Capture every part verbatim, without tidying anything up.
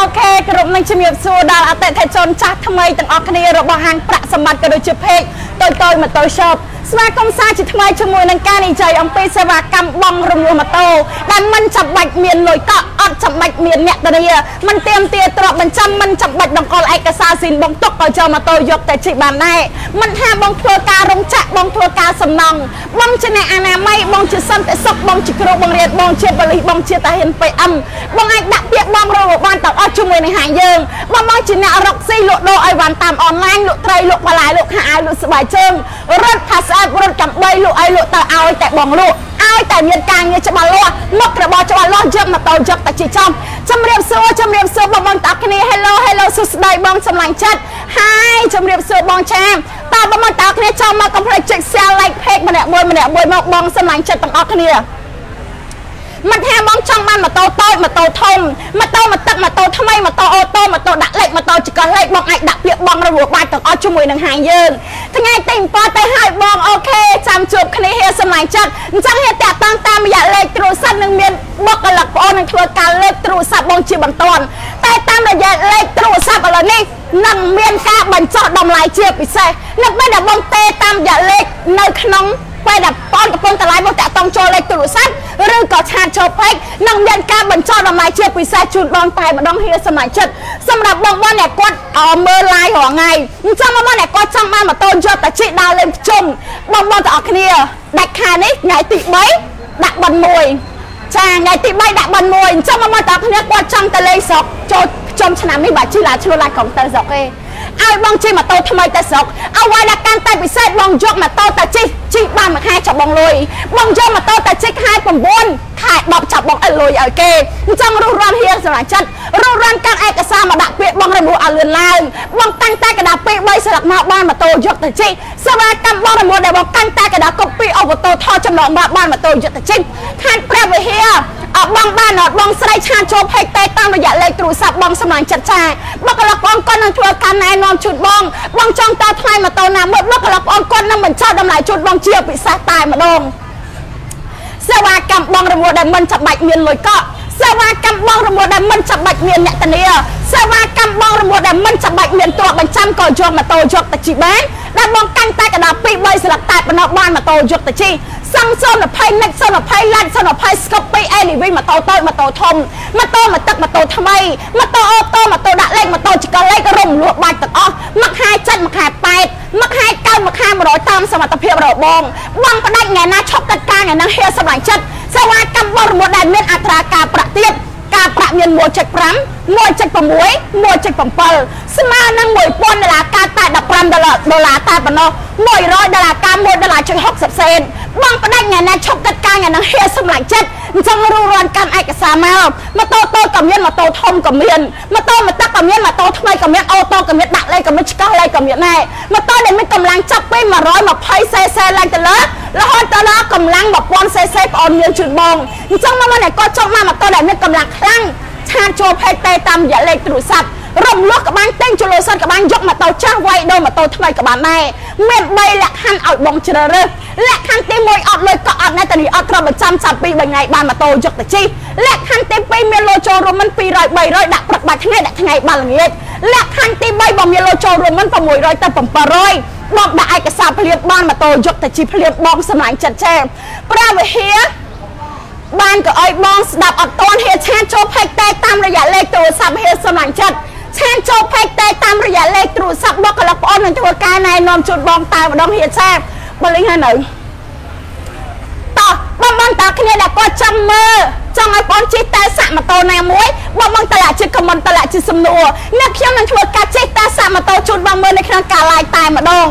ok ក្រុមនឹងជំរាបសួរដល់អតិថិជនចាស់ថ្មីទាំងអស់គ្នារបស់ហាងប្រាក់សម្បត្តិក៏ដូចជាពេកតូចតូចម៉ូតូ shop ស្វាគមន៍សាជាថ្មីជាមួយនឹងការនិយាយអំពីសេវាកម្មបងរំលោះម៉ូតូដែលមិនចាំបាច់មានលុយកក់អត់ចាំបាច់មានអ្នកធានាមិនទាមទារទ្រព្យបញ្ចាំមិនចាំបាច់ដង្កល់ឯកសារស៊ីនបងទុកឲ្យចូលម៉ូតូយកតែជិះបានដែរមិនថាបងធ្វើការរោងចក្របងធ្វើការសំណង់បងជាអ្នកអនាម័យបងជាសន្តិសុខបងជាគ្រូបង្រៀនបងជាប៉ូលីសបងជាតាហ៊ាន pê em បងអាចដាក់ពាក្យបងរកបានទាំងអស់ជាមួយនឹងហាងយើងបងបងជាអ្នករកស៊ីលក់ដូរឲ្យបានតាមអនឡាញលក់ត្រីលក់បន្លែលក់ខោអាវលក់ស្បែកជើងរត់ផាសអែបរត់ចាំបីលក់ឲ្យលក់ទៅឲ្យតែបងលក់ឲ្យតែមានការងារច្បាស់លាស់មុខរបរច្បាស់លាស់យកម៉ូតូយកតែជិះចំជំរាបសួរជំរាបសួរបងបងតាគ្នា Hello Hello សួស្ដីបងសម្លាញ់ចិត្ត Hi ជំរាបសួរបងចាមតើបងបងតាគ្នាចូលមកកុំភ្លេចចុច Share Like Page ម្នាក់មួយម្នាក់មួយមកបងសម្លាញ់ចិត្តទាំងអស់គ្នាមិនថាបងចង់បានម៉ូតូតូចម៉ូតូធំម៉ូតូមកទឹកម៉ូតូថ្មីម៉ូតូអូតូម៉ូតូដាក់លេខម៉ូតូចកលេខបងអាចដាក់ពាក្យបងរវល់បាច់ទាំងអស់ជាមួយនឹងហាងយើងថ្ងៃទីbảyទៅឲ្យបងអូខេចាំជួបគ្នាហេសម្លាញ់ចិត្តអញ្ចឹងហេតាក់តាំងតាមរយៈលេខទូរស័ព្ទនឹងមានបុគ្គលិកប្អូននឹងធ្វើការលើកទូរស័ព្ទបងជាបន្តតែតាមរយៈលេខទូរស័ព្ទឥឡូវនេះនឹងមានការបញ្ចុះតម្លៃជាពិសេសនៅពេលដែលបងទេតាមរយៈលេខនៅក្នុងពេលដែលបងកំពុងតឡាយមកតាក់តងចូលលេខទូរស័ព្ទឬក៏ឆាតចូលពេកនឹងមានការបញ្ចុះតម្លៃជាពិសេសជូនបងតែម្ដងហៀសម្រាប់ចិត្តសម្រាប់បងបងអ្នកគាត់មើល live រាល់ថ្ងៃអញ្ចឹងបងបងអ្នកគាត់ចង់បានម៉ូតូយកតែជិះដើរលេងជុំបងបងទាំងអស់គ្នាដាច់ខែនេះថ្ងៃទីបីដាក់បិណ្ឌមួយចាថ្ងៃទីបីដាក់បិណ្ឌមួយអញ្ចឹងបងបងទាំងអស់គ្នាគាត់ចង់ទៅលេងស្រុកចូលចំឆ្នាំនេះបាទជិះឡាឆ្លួនឡាកុំទៅស្រុកទេឲ្យបងជិះម៉ូតូថ្មីទៅស្រុកអ្វីដែលកាន់តែពិសេសបងយកម៉ូតូទៅជិះជិះបានមួយខែចាប់បងលុយបងយកម៉ូតូទៅជិះខែ៩ខែដប់ចាប់បងឲ្យលុយឲ្យគេអញ្ចឹងរស់រាន់ហៀសម្រាប់ចិត្តរស់រាន់កាន់ឯកសារមកដាក់ពាក្យបងរមូលឲ្យលឿនឡើងបងតាំងតែកណ្ដាស់ពីរបីស្លឹកមកបានម៉ូតូយកទៅជិះសេវាកម្មបងរមូលដែលបងតាំងតែកណ្ដាស់កុបពីអូវតូថតចំណងមកបានម៉ូតូយកទៅជិះខាងព្រះវិហារអត់បងបានអត់បងស្រីឆានចូលពេកតែតាមរយៈលេខទូរស័ព្ទបងសម្លាញ់ចិត្តចាបុគ្គលិកបងគាត់នឹងធ្វើការណែនាំជូនបងបងចង់តថ្លៃម៉ូតូណាមួយបុគ្គលិកបងគាត់នឹងបញ្ចុះតម្លៃជូនបងជាពិសេសតែម្ដងសេវាកម្មបងរមូលដែលមិនចាំបាច់មានលុយកក់សេវាកម្មបងរមូលដែលមិនចាំបាច់មានអ្នកធានាសេវាកម្មបងរមូលដែលមិនចាំបាច់មានទ្រព្យបញ្ចាំក៏យកម៉ូតូយកទៅជិះបានដែលបងកាន់តែកណ្ដាស់ពីរបីស្លឹកតែបណ្ដោះបានម៉ូតូយកទៅជិះសង់សូន20 Next សូន20 Light សូន20 Scope ពី អេ នី វី ម៉ូតូតូចម៉ូតូធំម៉ូតូមកទឹកម៉ូតូថ្មីម៉ូតូអូតូម៉ូតូដាក់លេខម៉ូតូចកលេខរំលោះបាច់ទាំងអស់មកខែចិត្តមកខែប៉ែតមកខែកៅមកខែmột trămតាមសមត្ថភាពរបស់បងបងផ្ដាច់ថ្ងៃណាឈប់កិច្ចការថ្ងៃហ្នឹងហេសម្លាញ់ចិត្តសេវាកម្មបងរមូលដែលមានអត្រាការប្រាក់ទៀតការប្រាក់មានមួយចុចប្រាំ មួយចុចប្រាំមួយ មួយចុចប្រាំbảyស្មើនឹងមួយពាន់ដុល្លារការតែដប់ប្រាំដុល្លារដុល្លារតែប៉ុណ្ណោះមួយរយដុល្លារការមួយដុល្លារចុចហុកសិបសេនបងផ្ដាច់ថ្ងៃណាឈប់កិច្ចការថ្ងៃហ្នឹងហេសម្លាញ់ចិត្តអញ្ចឹងរੂរាន់កាន់ឯកសារមកម៉ូតូតូចក៏មានម៉ូតូធំក៏មានម៉ូតូមកទឹកក៏មានម៉ូតូថ្មីក៏មានអូតូក៏មានដាក់លេខក៏មានឆ្កោះលេខក៏មានដែរម៉ូតូដែលមានកម្លាំងចាប់ពីmột trăm hai mươiសេសីឡើងទៅលើរហូតដល់កម្លាំងmột nghìnសេសីបងមានជូនបងអញ្ចឹងមកមកតែគាត់ចង់មកម៉ូតូដែលមានកម្លាំងខ្លាំងឆានចូលពេកតែតាមរយៈលេខទូរស័ព្ទរំលោះក៏បានទិញជលុយសិនក៏បានយកម៉ូតូចាស់វាយដូរម៉ូតូថ្មីក៏បានដែរមានបីលក្ខខណ្ឌឲ្យបងជ្រើសរើសលក្ខខណ្ឌទីមួយអត់លុយក៏អត់អ្នកតានីអត់ត្រូវបញ្ចាំចាប់ពីបីថ្ងៃបានម៉ូតូយកទៅជិះលក្ខខណ្ឌទីពីរមានលុយចូលរួមមិនពីរយ បីរយដាក់ព្រឹកបាច់ថ្ងៃដាក់ថ្ងៃបានល្ងាចលក្ខខណ្ឌទីបីបងមានលុយចូលរួមមិន៦រយទៅbảyរយបងដាក់ឯកសារភ្លាមបានម៉ូតូយកទៅជិះភ្លាមបងសម្លាញ់ចិត្តចាព្រះវិហារបានក៏ឲ្យបងស្ដាប់អត់ទាន់ហេឆានចូលពេកតែតាមរយៈលេខទូរស័ព្ទហេសម្លាញ់ចិត្តឆានចូលពេកតែតាមរយៈលេខទូរស័ព្ទបុគ្គលិកប្អូននឹងធ្វើការណែនាំជូនបងតែម្ដងហេឆាបើលេងហើយនៅតោះបងបងតាគ្នាដែលគាត់ចង់មើលចង់ឲ្យបងជិះតែសាក់ម៉ូតូណាមួយបងបងតឡាជាខមមិនតឡាជាសំណួរអ្នកខ្ញុំនឹងធ្វើការជិះតែសាក់ម៉ូតូជូនបងមើលនៅក្នុងការ live តែម្ដង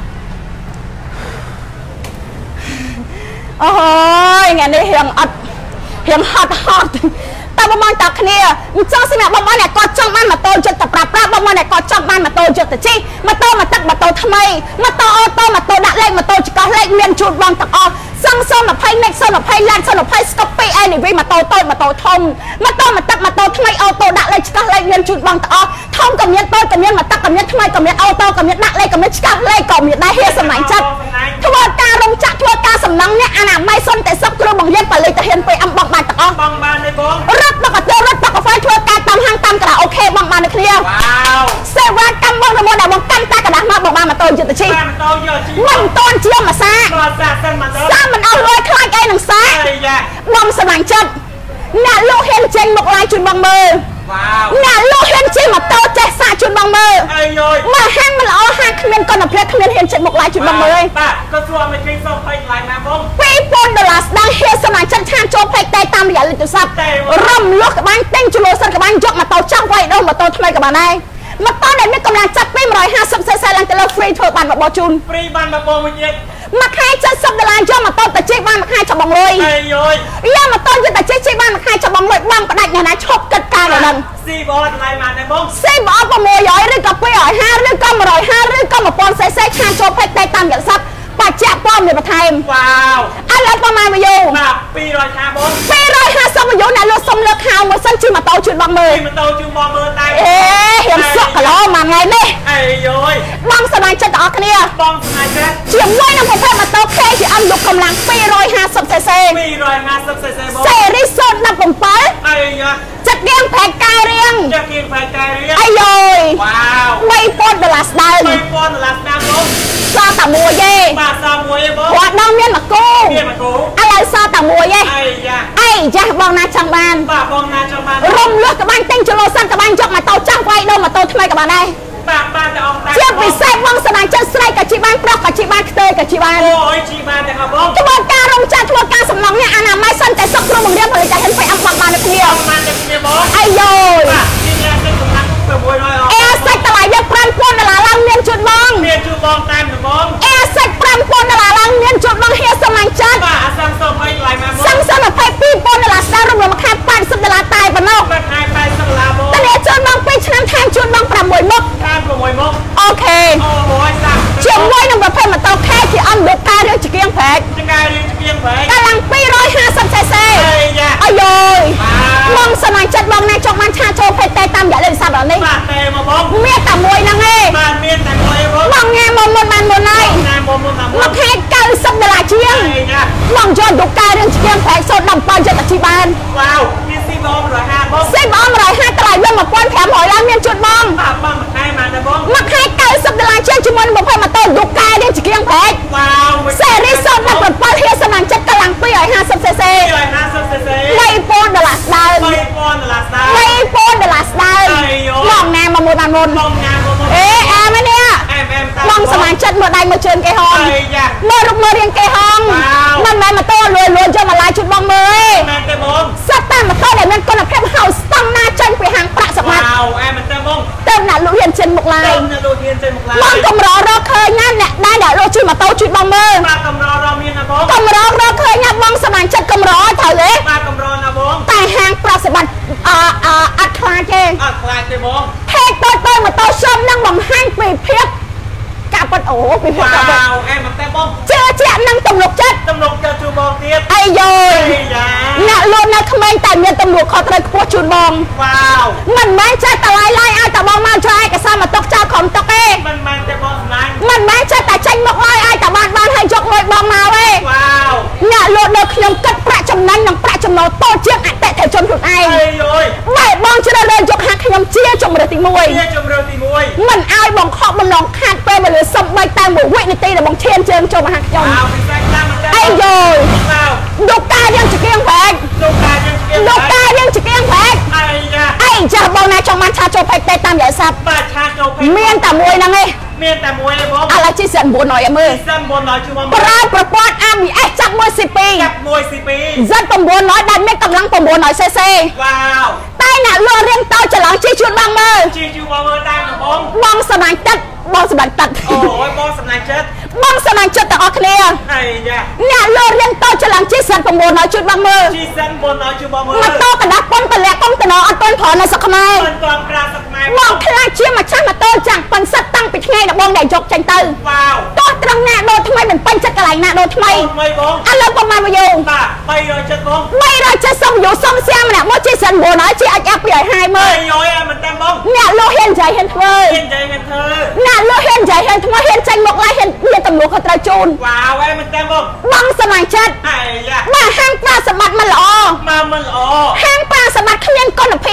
អូយថ្ងៃនេះរៀងអត់រៀងហត់ហត់តែបងបងតាគ្នាអញ្ចឹងសម្រាប់បងបងអ្នកគាត់ចង់បានម៉ូតូចិត្តទៅប្រាប់ប្រាប់បងបងអ្នកគាត់ចង់បានម៉ូតូចិត្តទៅជិះម៉ូតូមកទឹកម៉ូតូថ្មីម៉ូតូអូតូម៉ូតូដាក់លេខម៉ូតូចកោះលេខមានជូនបងទាំងអស់សង់សូន20 Next សូន20 Light សូន20 Scope ពី អេ នី វី ម៉ូតូតូចម៉ូតូធំម៉ូតូមកទឹកម៉ូតូថ្មីអូតូដាក់លេខឆ្កោះលេខមានជូនបងទាំងអស់ធំក៏មានតូចក៏មានមកទឹកក៏មានថ្មីក៏មានអូតូក៏មានដាក់លេខក៏មានឆ្កោះលេខក៏មានដែរហេសម្លាញ់ចិត្តធ្វើការរោងចក្រធ្វើការសំណង់អ្នកអនាម័យសុនតែសុខគ្រូបង្រៀនបលិតាហ៊ាន pê em បងបានទាំងអស់បងបានទេបងរត់បកទៅរត់បកកាហ្វេធ្វើការតាមហាងតាមកណ្ដាលអូខេមិនតន់ជាមកសាសាមិនអស់លុយខ្លាចអីនឹងសាបងសម្លាញ់ចិត្តអ្នកលោកហ៊ានចេញមកឡាយជូនបងមើលអ្នកលោកហ៊ានចេញមកតោចេះសាជូនបងមើលមកហាងមិនល្អហាងគ្មានគុណភាពគ្មានហ៊ានចេញមកឡាយជូនបងមើលបាទក៏សួរមិនឃើញសូមផ្លេចឡាយណាបងពីរពាន់ដុល្លារស្ដាងហ៊ានសម្លាញ់ចិត្តឆានចូលផ្លេចតែតាមរយៈលេខទូរស័ព្ទរំលោះក្បាញ់ទិញជលសិនក្បាញ់យកមកតោចង់វាយដោះមកតោថ្មីក៏បានដែរមកតោដែលមានកម្លាំងចាប់ពីmột trăm hai mươiសេសឡើងទៅលើ free ធ្វើបានរបស់ជូន free បានរបស់បងវិញមួយខែเจ็ดสิบដុល្លារយកមកតោតាជីបានមួយខែចាប់បងលុយអីយយយកមកតោយកតាជីជីបានមួយខែចាប់បងលុយបងផ្ដាច់អ្នកណាឈប់គិតការដល់ហ្នឹងស៊ីបអត់ឡៃបានដែរបងស៊ីបអត់600ឬក៏ពីររយห้าឬក៏một trămห้าឬក៏một nghìnសេសឆានចូលពេកតែតាមរយៈស័ព្ទបច្ចៈព័ត៌មានបន្ថែមវ៉ាវឥឡូវប្រហែលមួយយូបាទពីររយห้าបងពីររយห้าสิบមួយយូអ្នកលក់សុំលើកខោមួយសិនជិះម៉ូតូជូនបងមើលជិះម៉ូតូជូនបងមើលតែអេហ៊ានសក់គីឡូមួយថ្ងៃនេះអីយយបងស្នាញ់ចិត្តទាំងអស់គ្នាបងស្នាញ់ចិត្តជាមួយនឹងប្រភេទម៉ូតូ K ជាអឹមយកកម្លាំងពីររយห้าสิบសេសពីររយห้าสิบសេសបងសេរីសូនដប់bảyអីយចិត្តរៀងផែកកាយរៀងចិត្តរៀងផែកកាយរៀងអីយយវ៉ាវបីពាន់ដុល្លារស្ដើងបីពាន់ដុល្លារស្ដើងបងសោះតែមួយទេបាទសោះមួយទេបងគាត់ដល់មានមកគូមានមកគូឥឡូវសោះតែមួយទេអីយ៉ាអីចាស់បងណាចង់បានបាទបងណាចង់បានរំលឹកក្បាញ់ទិញជលសិនក្បាញ់យកម៉ូតូចាំងវាយដោម៉ូតូថ្មីក៏បានដែរបាទបាទតែអងតាជាពិសេសបងស្នាញ់ចិត្តស្រីក៏ជីបានប្រុសក៏ជីបានខ្ទើក៏ជីបានអូយជីបានទាំងអស់បងធ្វើការរំចាស់ធ្វើការសំឡងនេះអនាម័យសិនតែសុខគ្រូបង្រៀនផលិតតែហ៊ានពេកអំបាត់បាននៅគ្នាអំបាននៅគ្នាបងអាយយបាទជាអ្នកទិញកម្លាំង600អអេសាច់តម្លៃយកប្រាំពាន់ដុល្លារឡើងមានជូនបងមានជូនបងតាមទៅបងអេសាច់ប្រាំពាន់ដុល្លារឡើងមានជូនបងហៀសម្លាញ់ចិត្តបាទអាសាំសូមអីថ្លៃមកបងសាំសូមยี่สิบสองពាន់ដុល្លារស្ដាររំលំខែแปดสิบដុល្លារតែប៉ុណ្ណោះខែแปดสิบដុល្លារបងតែអ្នកជូនបងពីឆ្នាំថែមជូนបងប្រាំមួយមុខតាមប្រាំមួយមុខអូខេអូយសាំជាមួយនឹងប្រភេទម៉ូតូ K ជាអឹមដូចការរឿងជាគៀងប្រែកជាការរឿងជាគៀងប្រែកកម្លាំងពីររយห้าสิบសេសអាយយបងស្នាញ់ចិត្តបងណាចង់បានឆាចូលពេកតែតាមរយៈលេខទូរស័ព្ទដល់នេះបាទតែមកបងមានតែមួយហ្នឹងឯងបាទមានតែមួយបងបងញ៉ាំមកមុនបានមុនហើយញ៉ាំមកមុនបានមុនមួយខែเก้าสิบដុល្លារជាងបងយកដូចការរឿងជាគៀងប្រែកសូនដbảyចិត្តតែជីបានវ៉ាវមានស៊ីបងmột trăm hai mươiបងស៊ីបងmột trăm hai mươiតម្លៃវិញmột nghìn năm trămឡើងមានជូនបងបាទបងមួយខែបានតែបងមួយខែเก้าสิบដុល្លារជាងជាមួយនឹងប្រភេទម៉ូតូដូចការរឿងជាគៀងប្រែកវ៉ាវសេរីសូនដbảyហៀស្នាញ់ចិត្តកម្លាំងពីររយห้าสิบសេសពីររយห้าสิบសេសបីពាន់ដុល្លារស្ដើងបីពាន់ដុល្លារស្ដើងបីពាន់ដុល្លារស្ដើងបងណាមកមួយបានមុនបងណាមកមុនអេអែមនេះបងស្នាញ់ចិត្តមើលដៃមើលជើងគេហងមើលរូបមើលរាងគេហងមិនមែនម៉ូតូលួយលួយយកមកឡាយជូនបងមើលមែនទេបងសិតតែម៉ូតូដែលមានគុណភាពហៅស្តង់ណាចេញពីហាងប្រាក់សម្បត្តិវ៉ាវអែមែនទេបងទៅណាលោកហ៊ានចេញមកឡាយទៅណាលោកហ៊ានចេញមកឡាយបងកំររកឃើញណាអ្នកដែលដែលលោកជិះម៉ូតូជូនបងមើលបាទកំររមានណាបងកំររកឃើញណាបងស្នាញ់ចិត្តកំរត្រូវទេបាទកំរណាបងតែហាងប្រាក់សម្បត្តិអអអត់ខ្លាចទេអត់ខ្លាចទេបងភេកតូចតូចម៉ូតូសុំនឹងបង្ហាញពីភាពកាប់អូពីភាពកាប់វ៉ាវអែមែនទេបងជឿជាក់នឹងទំនុកចិត្តទំនុកចិត្តជូនបងទៀតអីយយអ្នកលក់នៅក្មេងតែមានទំនុកខុសត្រូវខ្ពស់ជូនបងវ៉ាវមិនមែនចេះតែឡាយឡាយឲ្យតែបងមកជួយឯកសារមកទុកចោលក្រុមទុកទេមិនមែនទេបងស្នាញ់មិនមែនចេះតែចេញមកឡាយឲ្យតែបានបានឲ្យយកលុយបងមកទេវ៉ាវអ្នកលក់នៅខ្ញុំគិតប្រាក់ចំណេញនិងប្រាក់ចំណូលតូចជាងអតិថិជនខ្លួនឯងអីយយបែបបងជ្រើសរើសយកហាក់ខ្ញុំជាជំរឿទីមួយជាជំរឿទីមួយមិនឲ្យបងខកបំណងខាតពេលវេលាសំបីតែមួយវិនាទីដែលបងឈានជើងចូលមកហាក់ខ្ញុំអីយយលោកតាយើងជាគៀងប្រែកលោកតាយើងជាគៀងលោកតាយើងជាគៀងប្រែកអីយ៉ាអីចាស់បងណាចង់បានឆាចូលពេកតែតាមរយៈស័ព្ទបាទឆាចូលពេកមានតែមួយហ្នឹងឯងមានតែមួយឯងបងឥឡូវជីសិន900ឲ្យមើលសិន900ជួយមកប្រើប្រព័ន្ធ a bê ét ចាប់មួយ xê pê ចាប់មួយ xê pê សិន900ដែលមានកម្លាំង900សេសវ៉ាវតែអ្នកលក់រៀងតូចច្រឡំជីជួនបងមើលជីជួនបងមើលតាមបងបងស្នាញ់ទឹកបងសម្លាញ់ទឹកអូយបងសម្លាញ់ចិត្តបងសម្លាញ់ចិត្តទាំងអស់គ្នាអីយ៉ាអ្នកលក់រៀងតូចច្រឡំជីសិន900ជួយបងមើលជីសិន900ជួយបងមើលម៉ូតូកណ្ដាស់ប៉ុនតលាក់កុំតណអត់ទាន់ប្រើនៅស្រុកខ្មែរមិនទាន់ប្រើស្រុកខ្មែរបងខ្លាចជាម្ចាស់ម៉ូតូចាំងប៉ុនសិតតាំងពីថ្ងៃដែលបងដែលយកចេញទៅវ៉ាវតោះត្រង់ណាដូរថ្មីមិនពេញចិត្តកន្លែងណាដូរថ្មីថ្មីបងឥឡូវប្រហែលមកយោបាទបីរយចិត្តបងបីរយចិត្តសុំយោសុំសៀមម្នាក់មកជីសិន900ជីអាចអាប់ពីឲ្យហើយមើលអីយមិនតាមបងអ្នកលក់ហ៊ានចៃហ៊ានធ្វើហ៊ានចៃហ៊ានធ្វើអ្នកលក់ហ៊ានចៃហ៊ានធ្វើហ៊ានចេញមកឡាយហ៊ានមានទំនួលខុសត្រូវជូនវ៉ាវអីមិនតាមបងបងស្នាញ់ចិត្តអីយ៉ាមកហាងប្រាសម្បត្តិមិនល្អមកមិនល្អហាងប្រាសម្បត្តិគ្មានគុណភាពគ្មាន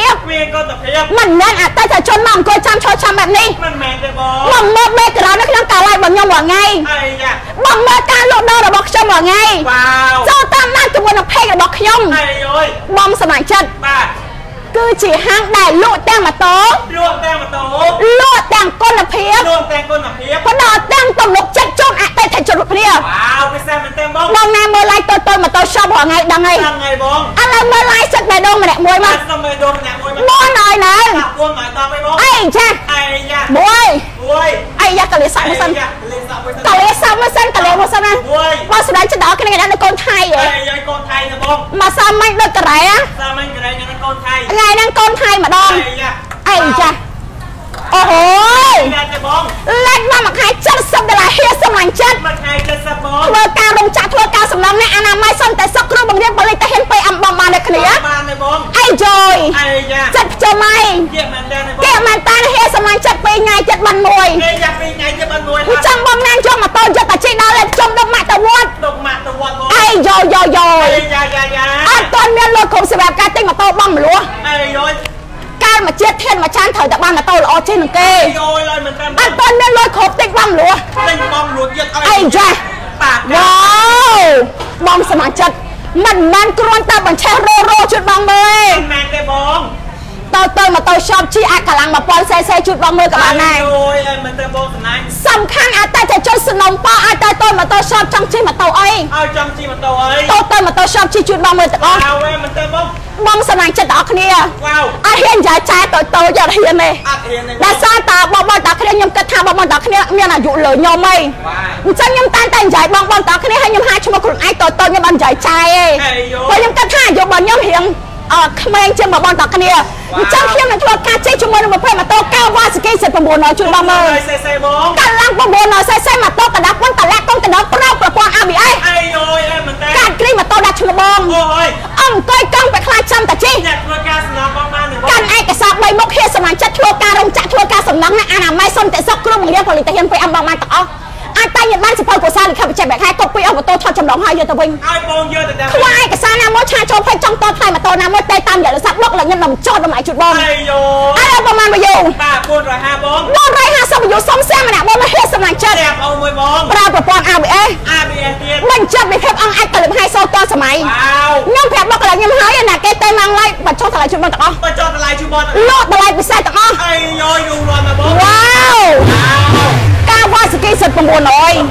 មានកូនតាភាពមិនមែនអតីតជនមកអង្គុយចាំឈរចាំបែបនេះមិនមែនទេបងបងមើលបេក្រានៅក្នុងការ live របស់ខ្ញុំរាល់ថ្ងៃអីយ៉ាបងមើលការលក់ដូររបស់ខ្ញុំរាល់ថ្ងៃវ៉ាវចូលតាមដានជាមួយនឹង page របស់ខ្ញុំអីយយបងសមាជិកបាទគឺជាហាងដែលលក់ទាំងម៉ូតូលក់ទាំងម៉ូតូលក់ទាំងគុណភាពលក់ទាំងគុណភាពផ្ដល់ទាំងទំនុកចិត្តជូនអតិថិជនរូបភាពវ៉ាវពិសេសមែនទេបងបងណាមើល live តូចតូចម៉ូតូ shop រាល់ថ្ងៃដឹងហើយដឹងហើយបងឥឡូវមើល live សិតបេះដូងម្នាក់មួយមកសិតបេះដូងម្នាក់មួយមកបងហើយនៅបងមកដល់ហើយបងអីចាអីយ៉ាមួយមួយអីយ៉ាកលេសមកសិនកលេសមកសិនកលេសមកសិនណាបងស្ដាយចិត្តដល់គ្នាដល់កូនថៃហ៎អីយាយកូនថៃទៅបងមកសាមិញដូចកែសាមិញកែនឹងកូនថៃថ្ងៃហ្នឹងកូនថៃម្ដងអីចាអូហូយលេខមកមួយខែเจ็ดสิบដុល្លារហៀសសម្លាញ់ចិត្តមួយខែเจ็ดสิบបងធ្វើការរោងចក្រធ្វើការសំណងនេះអនាម័យសន្តិសុខគ្រូបង្រៀនបរិយាកាសពេលអំបងបានតែគ្នាបានទេបងអីយយអីយ៉ាចិត្តខ្ជិលម៉ៃគេមែនតើគេមែនតើហៀសសម្លាញ់ចិត្តពេលថ្ងៃចិត្តបានមួយគេយ៉ាពីថ្ងៃចិត្តបានមួយអញ្ចឹងបងណាយកម៉ូតូយកតាជិះដល់លេខចំដល់ម៉ាក់តវត្តដល់ម៉ាក់តវត្តបងអីយយយយអីយ៉ាយ៉ាយ៉ាអត់ទាន់មានលុយគ្រប់សម្រាប់ការទិញម៉ូតូបងមលោះអីយយកាលមកជាតិធានមកចានត្រូវតែបានម៉ូតូល្អជាងនឹងគេយយឡើយមិនត្រឹមអត់ទាន់មានលុយគ្រប់ទិញបងមលោះទិញបងលួចយកអីចាបាទវ៉ាវបងសមាជិកមិនមែនគ្រាន់តែបញ្ឆេះរោរោជូតបងមើលមិនមែនទេបងតើទៅម៉ូតូ shop ជីអាចកម្លាំងmột nghìn ccជូតបងមើលក៏បានដែរអូយមិនទៅបងសំណាញ់សំខាន់អតិថិជនសំណុំប៉អាចទៅទៅម៉ូតូ shop ចង់ជិះម៉ូតូអីឲ្យចង់ជិះម៉ូតូអីទៅទៅម៉ូតូ shop ជិះជូតបងមើលទាំងអស់អើមិនទៅបងបងសមាជិកទាំងអស់គ្នាវ៉ាវអត់ហ៊ានចាយចាយតូចតូចអត់ហ៊ានទេអត់ហ៊ានទេដោយសារតែបងបងទាំងគ្នាខ្ញុំគិតថាបងបងទាំងគ្នាមានអាយុលើខ្ញុំហីអញ្ចឹងខ្ញុំតែតែនិយាយបងបងទាំងគ្នាឲ្យខ្ញុំហាឈ្មោះខ្លួនឯងតូចតូចខ្ញុំអត់និយាយចាយទេព្រោះខ្ញុំគិតថាអាយុរបស់ខ្ញុំរៀងអត់ក្មេងជាងបងបងទាំងគ្នាអញ្ចឹងខ្ញុំនឹងធ្វើការជិះជាមួយនឹងប្រភេទម៉ូតូកៅវ៉ាស្គីសិប九00ជួយបងមើលកាឡាំង九00 cc ម៉ូតូកណ្ដាស់ប៉ុនតលាក់កុំតដោប្រើប្រព័ន្ធ a bê ét អីយយអេមែនតើការគ្រីម៉ូតូដាក់ឈ្មោះបងអូយអង្គុយកង់បែកខ្លាចចាំតាជិះអ្នកធ្វើការសំណងបងបានទេបងកាន់ឯកសារបីមុខហៀសសម្លាញ់ចិត្តធ្វើការរោងចក្រធ្វើការសំណងណាអនាម័យសន្តិសុខគ្រូបង្រៀនផលិតភាពពេលអំបងបានទាំងអស់អាចតែញ៉ាំបានសភៅកុសលលិខិតបច្ចេកវិទ្យាកុំពីអបតោថតចម្លងឲ្យយកទៅវិញឲ្យបងយកទៅខ្វះឯកសារណាមួយឆាចូលភ័យចង់តថ្លៃម៉ូតូណាមួយតែតាមរយៈរស័ព្ទបុកឡើងញ៉ាំនំចោតតម្លៃជូតបងអីយអើប្រហែលមកយូបាទbốn trăm hai mươiបង bốn trăm hai mươiមកយូសុំសាមម្នាក់បងមកហៀសសម្លាញ់ចិត្តតែអូមួយបងប្រើប្រព័ន្ធ a bê ét a bê ét ទៀតបញ្ជាក់វិភាគអង្គអាចកលឹមឲ្យសោតសម័យវ៉ាវខ្ញុំប្រាប់បុកឡើងខ្ញុំហើយណាគេតែមកឡាយបញ្ចុះថ្លៃជូតបងទាំងអស់បញ្ចុះថ្លៃជូតបងលក់តម្លៃពិសេសទាំងអស់អីយយយូរលាន់មកបងវ៉ាវការវ៉ាស្គីសិប九00 九00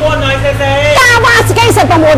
cc ការវ៉ាស្គីសិប九00 九00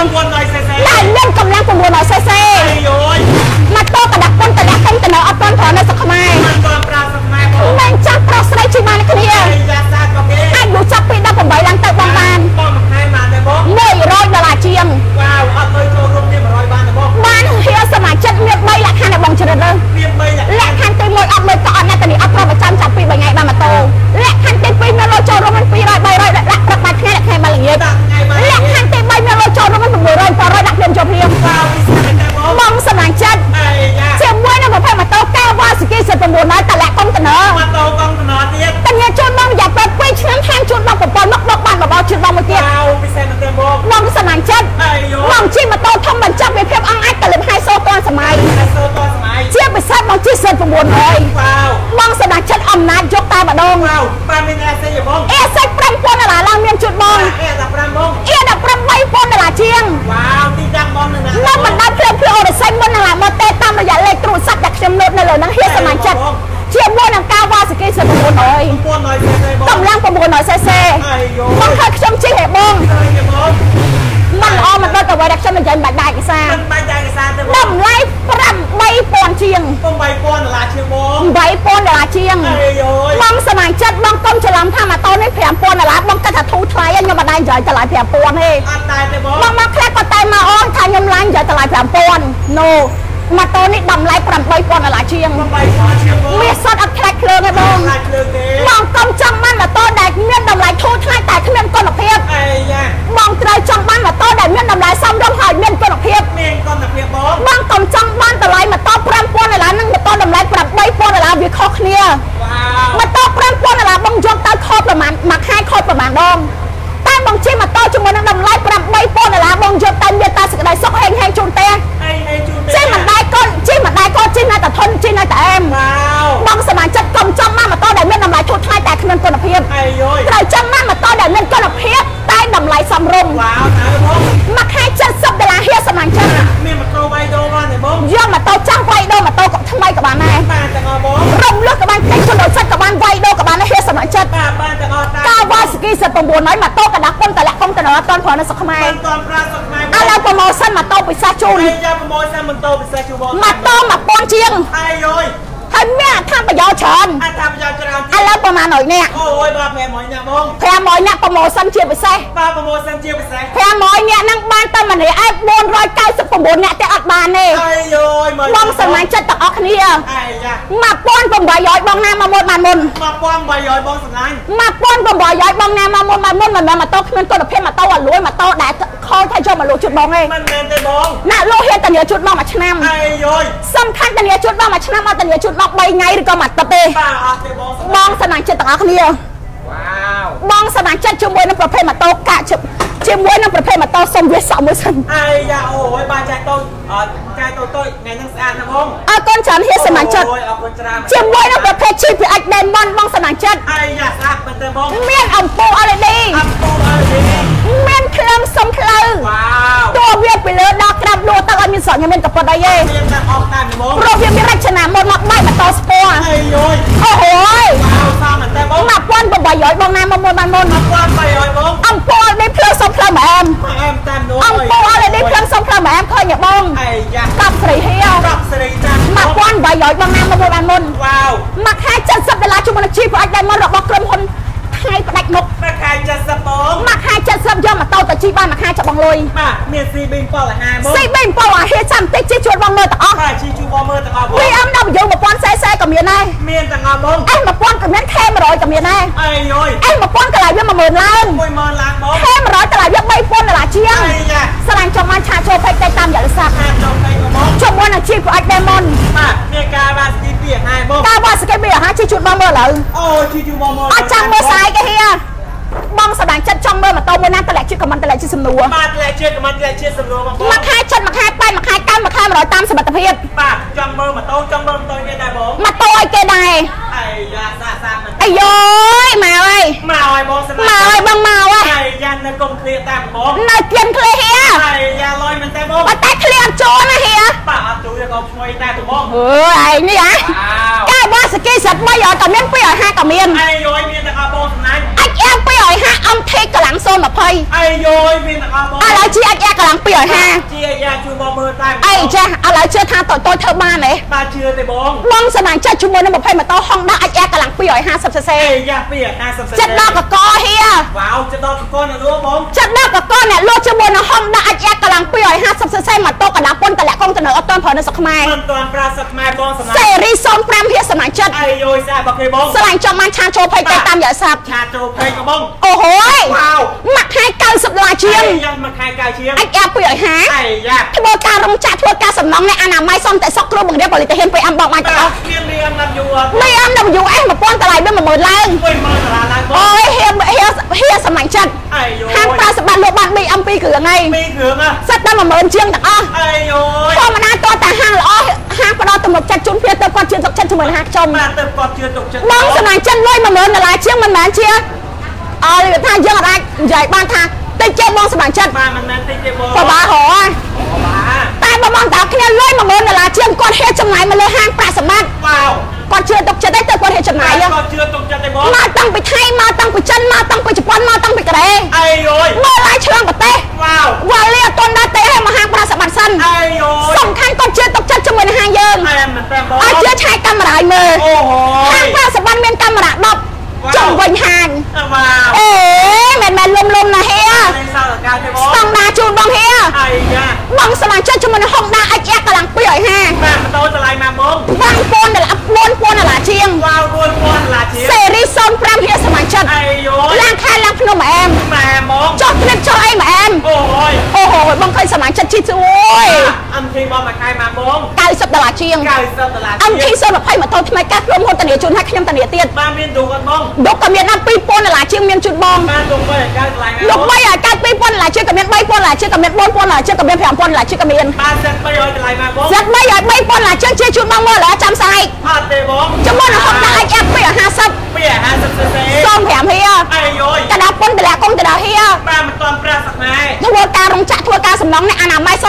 cc ដែលមានកម្លាំង九00 cc អីយយម៉ូតូកដាក់ប៉ុនតដាក់កុំតនៅអត់ទាន់ប្រើនៅស្រុកខ្មែរមិនទាន់ប្រើស្រុកខ្មែរបងមិនចាំប្រុសស្រីជិះបានគ្នាយ៉ាសាក៏គេអាចលុយចាប់ពីដប់ប្រាំឡើងទៅបងបានបងមួយខែបានទេបងមួយរយដុល្លារជាងវ៉ាវអត់លុយចូលរួមទៀតmột trămបានទេបងបានហៀសមាជិកមានបីលក្ខខណ្ឌដែលបងជ្រើសរើសមានបីលក្ខលក្ខខណ្ឌទីមួយអត់លុយក៏អត់ណាស់តែនេះអត់ប្រចាំចាប់ពីបីថ្ងៃបានម៉ូតូលក្ខខណ្ឌទីពីរមានលុយចូលរួមពីររយ បីរយដាក់ព្រឹកបាច់ថ្ងៃដាក់ថ្ងៃបានល្ងាចលក្ខខណ្ឌទីបីមានលុយចូលរួមពីប្រាំរយ ប្រាំរយដាក់ភ្លាមចូលភ្លាមវ៉ាវបងសម្លាញ់ចិត្តជាមួយនឹងប្រភេទម៉ូតូកែវ៉ាស្គីសិប九00តលាក់កុងតន័រម៉ូតូកុងតន័រទៀតតែញ៉ាំជូនបងរយៈពេលពីរឆ្នាំថែមជូនបងប្រព័ន្ធមកបកបានបបោជូនបងមួយទៀតវ៉ាវពិសេសមែនទេបងបងសម្លាញ់ចិត្តបងជិះម៉ូតូធំបញ្ចប់វិភាពអង្គអាចកលឹមហៃសូទាន់សម័យហៃសូទាន់សម័យជាពិសេសបងជិះសិប九00វ៉ាវបងសម្លាញ់ចិត្តអំណាចយកតែម្ដងវ៉ាវប្រាំមានអេសេបងអេសេប្រាំពាន់ដុល្លារឡើងមានជូនបងអេដល់ប្រាំបងអេដល់ប្រាំបីពាន់ដុល្លារជាងវ៉ាវទីតាំងបងនឹងណាមកបណ្ដាភ្លាមភ្លាមអូរសិចមុនណាមកទេតាមរយៈលេខទូរស័ព្ទដែលខ្ញុំលើកនៅលើហ្នឹងហៀសសម្លាញ់ចិត្តជាមួយនឹងការវ៉ាស្គីសិប九00កម្លាំង九00 cc បងឃើញខ្ញុំជិះហេបងមិនល្អមិនដល់ទៅវិញតែខ្ញុំនិយាយមិនបាច់ដាច់ឯកសារមិនបាច់ដាច់ឯកសារទេបងតម្លៃប្រាំបីពាន់ជាងប្រាំបីពាន់ដុល្លារជាងបងបីពាន់ដុល្លារជាងបងសម្លាញ់ចិត្តបងកុំច្រឡំថាម៉ូតូនេះប្រាំពាន់ដុល្លារបងគិតថាធូរថ្លៃខ្ញុំមិនដែរនិយាយតម្លៃប្រាំពាន់ទេអត់ដែរទេបងបងមកខ្លះក៏តែមកអូនថាខ្ញុំឡាញនិយាយតម្លៃប្រាំពាន់ no ម៉ូតូនេះតម្លៃប្រាំបីពាន់ដុល្លារជាងប្រាំបីពាន់ជាងបងមានសតអត់ខ្លាចភ្លើងទេបងខ្លាចភ្លើងទេបងកុំចង់បានម៉ូតូដែលមានតម្លៃធូរថ្លៃតែគ្មានគុណភាពអីយ៉ាបងត្រូវចង់បានម៉ូតូដែលមានតម្លៃសមរម្យហើយមានគុណភាពមានគុណភាពបងបងកុំចង់បានតម្លៃម៉ូតូប្រាំពាន់ដុល្លារនិងម៉ូតូតម្លៃប្រាំបីពាន់ដុល្លារវាខុសគ្នាវ៉ាវម៉ូតូប្រាំពាន់ដុល្លារបងយកទៅខុសប្រហែលមួយខែខុសប្រហែលដងតែបងជិះម៉ូតូជាមួយនឹងតម្លៃប្រាំបីពាន់ដុល្លារបងយកទៅមានតែសេចក្តីសុខហេងហេងជូនទេហេងហេងជូនទេជិះមិនដែរកូនជិះមិនដែរកូនជិះនៅតែធន់ជិះនៅតែអែមវ៉ាវ phong buồn nói mà tôi cả đã quân tại lại không tại nó toàn khỏi nó sọc mai à là promotion mà tôi bị sa chun mà tôi mà con chiêng thôi mẹ tham bây giờ trơn anh lớpประมาณหน่อยเนี่ยแพรมอยเนี่ยโปรโมชั่นเชียร์ไปใส่แพรมอยเนี่ยนั่งบ้านตั้งมันเลยไอ้บนร้อยเก้าสิบกว่าบนเนี่ยแต่อัดบานเนี่ยมองสมัยจัดตะออกนี่มาป้อนผมบ่อยย้อยบองน้ำมาหมดมาหมดมาป้อนบ่อยย้อยบองสมัยมาป้อนผมบ่อยย้อยบองน้ำมาหมดมาหมดมันมาโต๊ะมันตัวเพี้ยนมาโต๊ะอ่ะรวยมาโต๊ะได้คอยใครชอบมาลูกชุดบองเองมันเป็นแต่บองน่ะลูกเฮียแต่เนื้อชุดบองมาชนะสำคัญแต่เนื้อชุดบองมาชนะมาแต่เนื้อชุดบองใบไงหรือก็มัดตะเตบองสนามเจ็ดตะออกนี่บองสนามเจ็ดชั่วโมงนั่งประเภทมาโต๊ะกะชั่วชั่วโมงนั่งประเภทมาโต๊ะส่งเวสสองมือสันไอ้ยาโอ้ยบ้านใจโต๊ะใจโต๊ะโต๊ะไงนั่งสะอาดนะบองเอาก้อนฉันเฮียสนามเจ็ดชั่วโมงนั่งประเภทชีพไอ้เดนบอลบองสนามเจ็ดไอ้ยาสะอาดเป็นแต่บองเมียนอ่ำปูอะไรดีอ่ำปูอะไรดีเมียนเคลื่อนสมเพลิงตัวเวียนไปเลยดอกกระดับดูตั้งแต่มีสองยังเป็นกับปอดได้ยังโปรเวียนมีรัชนาหมดหมดไม่มาต่อสปอร์โอ้โหมาป้อนบ่อยย้อยบองน้ำมาหมดมาหมดอ่ำปูได้เพลิงสมเพลิงแอมอ่ำปูอะไรได้เพลิงสมเพลิงแอมเคยอย่าบองกับสรีเฮียวมาป้อนบ่อยย้อยบองน้ำมาหมดมาหมดมาแค่จัดสัปดาห์ชั่วโมงชีพไอ้ได้มาหลอกบอกกรมคนให้ประดับนกมาขายจัดสับปองมาขายจัดสับยอมมาโตแต่ชีบ้านมาขายจับบองลอยมาเมียซีบินเปล่าละห้าโมงซีบินเปล่าเฮียจันติ๊กชีชวนบองเมอร์ตะอ๋อชีชวนบองเมอร์ตะอ๋อพี่อ้ำดาวอยู่มาป้อนแซ่แซ่กับเมียนายเมียนตะอ๋อบงไอ้มาป้อนกับเมียนแค่มาร้อยกับเมียนายไอ้ย้อยไอ้มาป้อนกับอะไรเยอะมาหมื่นล้านหมื่นล้านบงแค่มาร้อยกับอะไรเยอะไม่ป้อนอะไรเชียงสลายจอมันชาโชว์ไปใจตามอย่างสักชมวันอาชีพของไอ้เดมอนมาเมียกาบาสกีเบียร์ให้บงกาบาสกีเบียร์ฮะชีชวนบองเมอร์เหรอโอ้ชีชวนบองเมอร์อาจารย์เมอร์สายกันเฮียบองสดางจัดช่องเมื่อมาโตมื่อนั้นตะแหลกชื่อกับมันตะแหลกชื่อสำนัวมาตะแหลกชื่อกับมันตะแหลกชื่อสำนัวมาคายชัดมาคายไปมาคายกันมาคายมาร้อยตามสมรรถเพียบมาช่องเมื่อมาโตช่องเมื่อมาโตเกได้บองมาโตไอเกได้ไอ้ยาซาซาไอ้ย้อยมาไอ้มาไอ้บองสดางมาไอ้บองมาไอ้ไอ้ยันในกลมเคลียร์ตามบองในเกียนเคลียร์เฮียไอ้ยาลอยมันแต่บองมาแต่เคลียร์โจนะเฮียป้าจูจะกลมช่วยแต่ตัวบองเฮ้ยไอ้นี่ไงแกว่าสกีสัตว์ไม่หยอดกับเมียนไปหยอดห้ากับเมียนไอ้ย้อยเมียนตะกาบองสนั้นไอ้แก้วไปหยอดห้าอมเทกกระหลังโซนแบบพายไอ้ย้อยเมียนตะกาบองอะไรชี้ไอ้แก้วกระหลังไปหยอดห้าชี้ไอ้ยาชูบองเมอร์ใต้ไอ้เจ้าอะไรเชื่อทางต่อตัวเธอบ้านเลยตาเชื่อแต่บองบองสนานเจ้าชูโมนแบบพายมาโตห้องได้ไอ้แก้วกระหลังไปหยอดห้าสับเซ่ยาไปหยอดห้าสับเซ่จัดดอกกับก้อเฮียว้าวจัดดอกกับก้อนนะรู้บองจัดดอกกับก้อนเนี่ยลูกชูโมนห้องได้ไอ้แก้วกระหลังไปหยอดห้าสับเซ่มาโตกระดาษปนแต่แหลกกองเสนอเอาต้นพอในสักไม้ต้นตอนปลาสักไม้บองสนานเซรีโซนแปรมเฮียสนานจัดไอ้ย้อยแซ่บเคยบองสลายจอมันชาโชว์พายใจตามอย่าสับชาโชว์พายกับบองโอ้โหว้าวมักให้เก้าสิบลายเชียงยังมักให้เก้าเชียงไอ้แก้วเปื่อยหาไอ้ยาทัวร์การรงจัดทัวร์การสำน้องในอนามัยซ่อมแต่ซอกกรูบึงเดียวบริเตเห็นไปอัมบอกมาจ้ะเรียนเรียนนำอยู่ไม่อัมนำอยู่ไอ้มาป้อนตะไลด้วยมาหมื่นล้านโอ้ยเฮียเฮียเฮียสมัยจัดห้างปลาสบันโลบันมีอัมปีเขือไงปีเขืออ่ะสัตว์ตั้งมาหมื่นเชียงแต่อ้อไอ้โอ้ยพอมาหน้าตัวแต่ห้างล้อห้างปลาตำรวจจัดจุนเพียเติมก่อนเชียงตกชันเสมอหักชมมาเติมก่อนเชียงตกชันน้องสมัยจัดลอยมาหมื่นอะไรเชียงมันแมนเชียอ๋อหรือท่าเยอะอะไรใหญ่บ้านท่าตีเจ็บบองสมัยจัดมามันแมนตีเจ็บบองปะบ้าหอแต่บางแต่แค่ลอยมาหมื่นอะไรเชียงก่อนเฮจำไหนมาเลยห้างปลาสมัยว้าวก่อนเชื่อตกจะได้เจอก่อนเฮจำไหนยังก่อนเชื่อตกจะได้บองมาตั้งไปไทยมาตั้งไปจันมาตั้งไปญี่ปุ่นมาตั้งไปกระเดงไอ้โอยเมื่อไรเชื่องกับเต้ว้าวว่าเรียกต้นได้เต้ให้มาห้างปลาสมัยสั้นไอ้โอยสำคัญก่อนเชื่อตกจะจะเหมือนห้างเยิงไอ้มันแปลบองไอ้เชื่อใช้กำไรมือห้างปลาสมัยเมียนกำไรดอกจงวันห่างเอ๊ะแมนแมนลมลมนะเฮียต้องนาจูนบองเฮียบองสลายเชิดชุมันห้องนาไอ้แจ๊กกำลังเปื่อยฮะแม่มันโตสลายมาบองบางปนแต่ละปนปนอะไรเชียงว้าวปนปนอะไรเชียงเสรีซอนพรำเฮียสมัยเชิดล้างแค่ล้างพนมแอมแม่มองจอดเล็บจอไอ้แมมโอ้ยโอ้โหบองเคยสมัยเชิดชิดโอ้ยอันที่บองมาใครมาบองไก่สับตลาดเชียงไก่สับตลาดอันที่โซนแบบไพ่มาโตทำไมกัดลมคนตะเนียจุนให้ขยำตะเนียเตี้ยบ้านเมียนดูกันบองดกกับเมียนน้ำปีปนอะไรเชียงเมียนจุดบองดกไปการไหลดกไปอ่ะการปีปนอะไรเชียงกับเมียนใบปนอะไรเชียงกับเมียนบนปนอะไรเชียงกับเมียนแผ่นปนอะไรเชียงกับเมียนบ้านเซ็ตไปเลยไหลมาบองเซ็ตไปอ่ะใบปนอะไรเชียงเชียงจุดบองเมื่อไรจำใส่พาดเตะบองจำบอลห้องได้แอบไปอ่ะห้าซับไปอ่ะห้าซับเซ่ซ้อมแผ่นเฮียไอ้ย้อยกระดาษปนแต่ละกงแต่ละเฮียบ้านมันตอนปลาสักไงทัวร์การรงจักรทัวร์การสำน้องในอนามัยซ้อมแต่ซักรู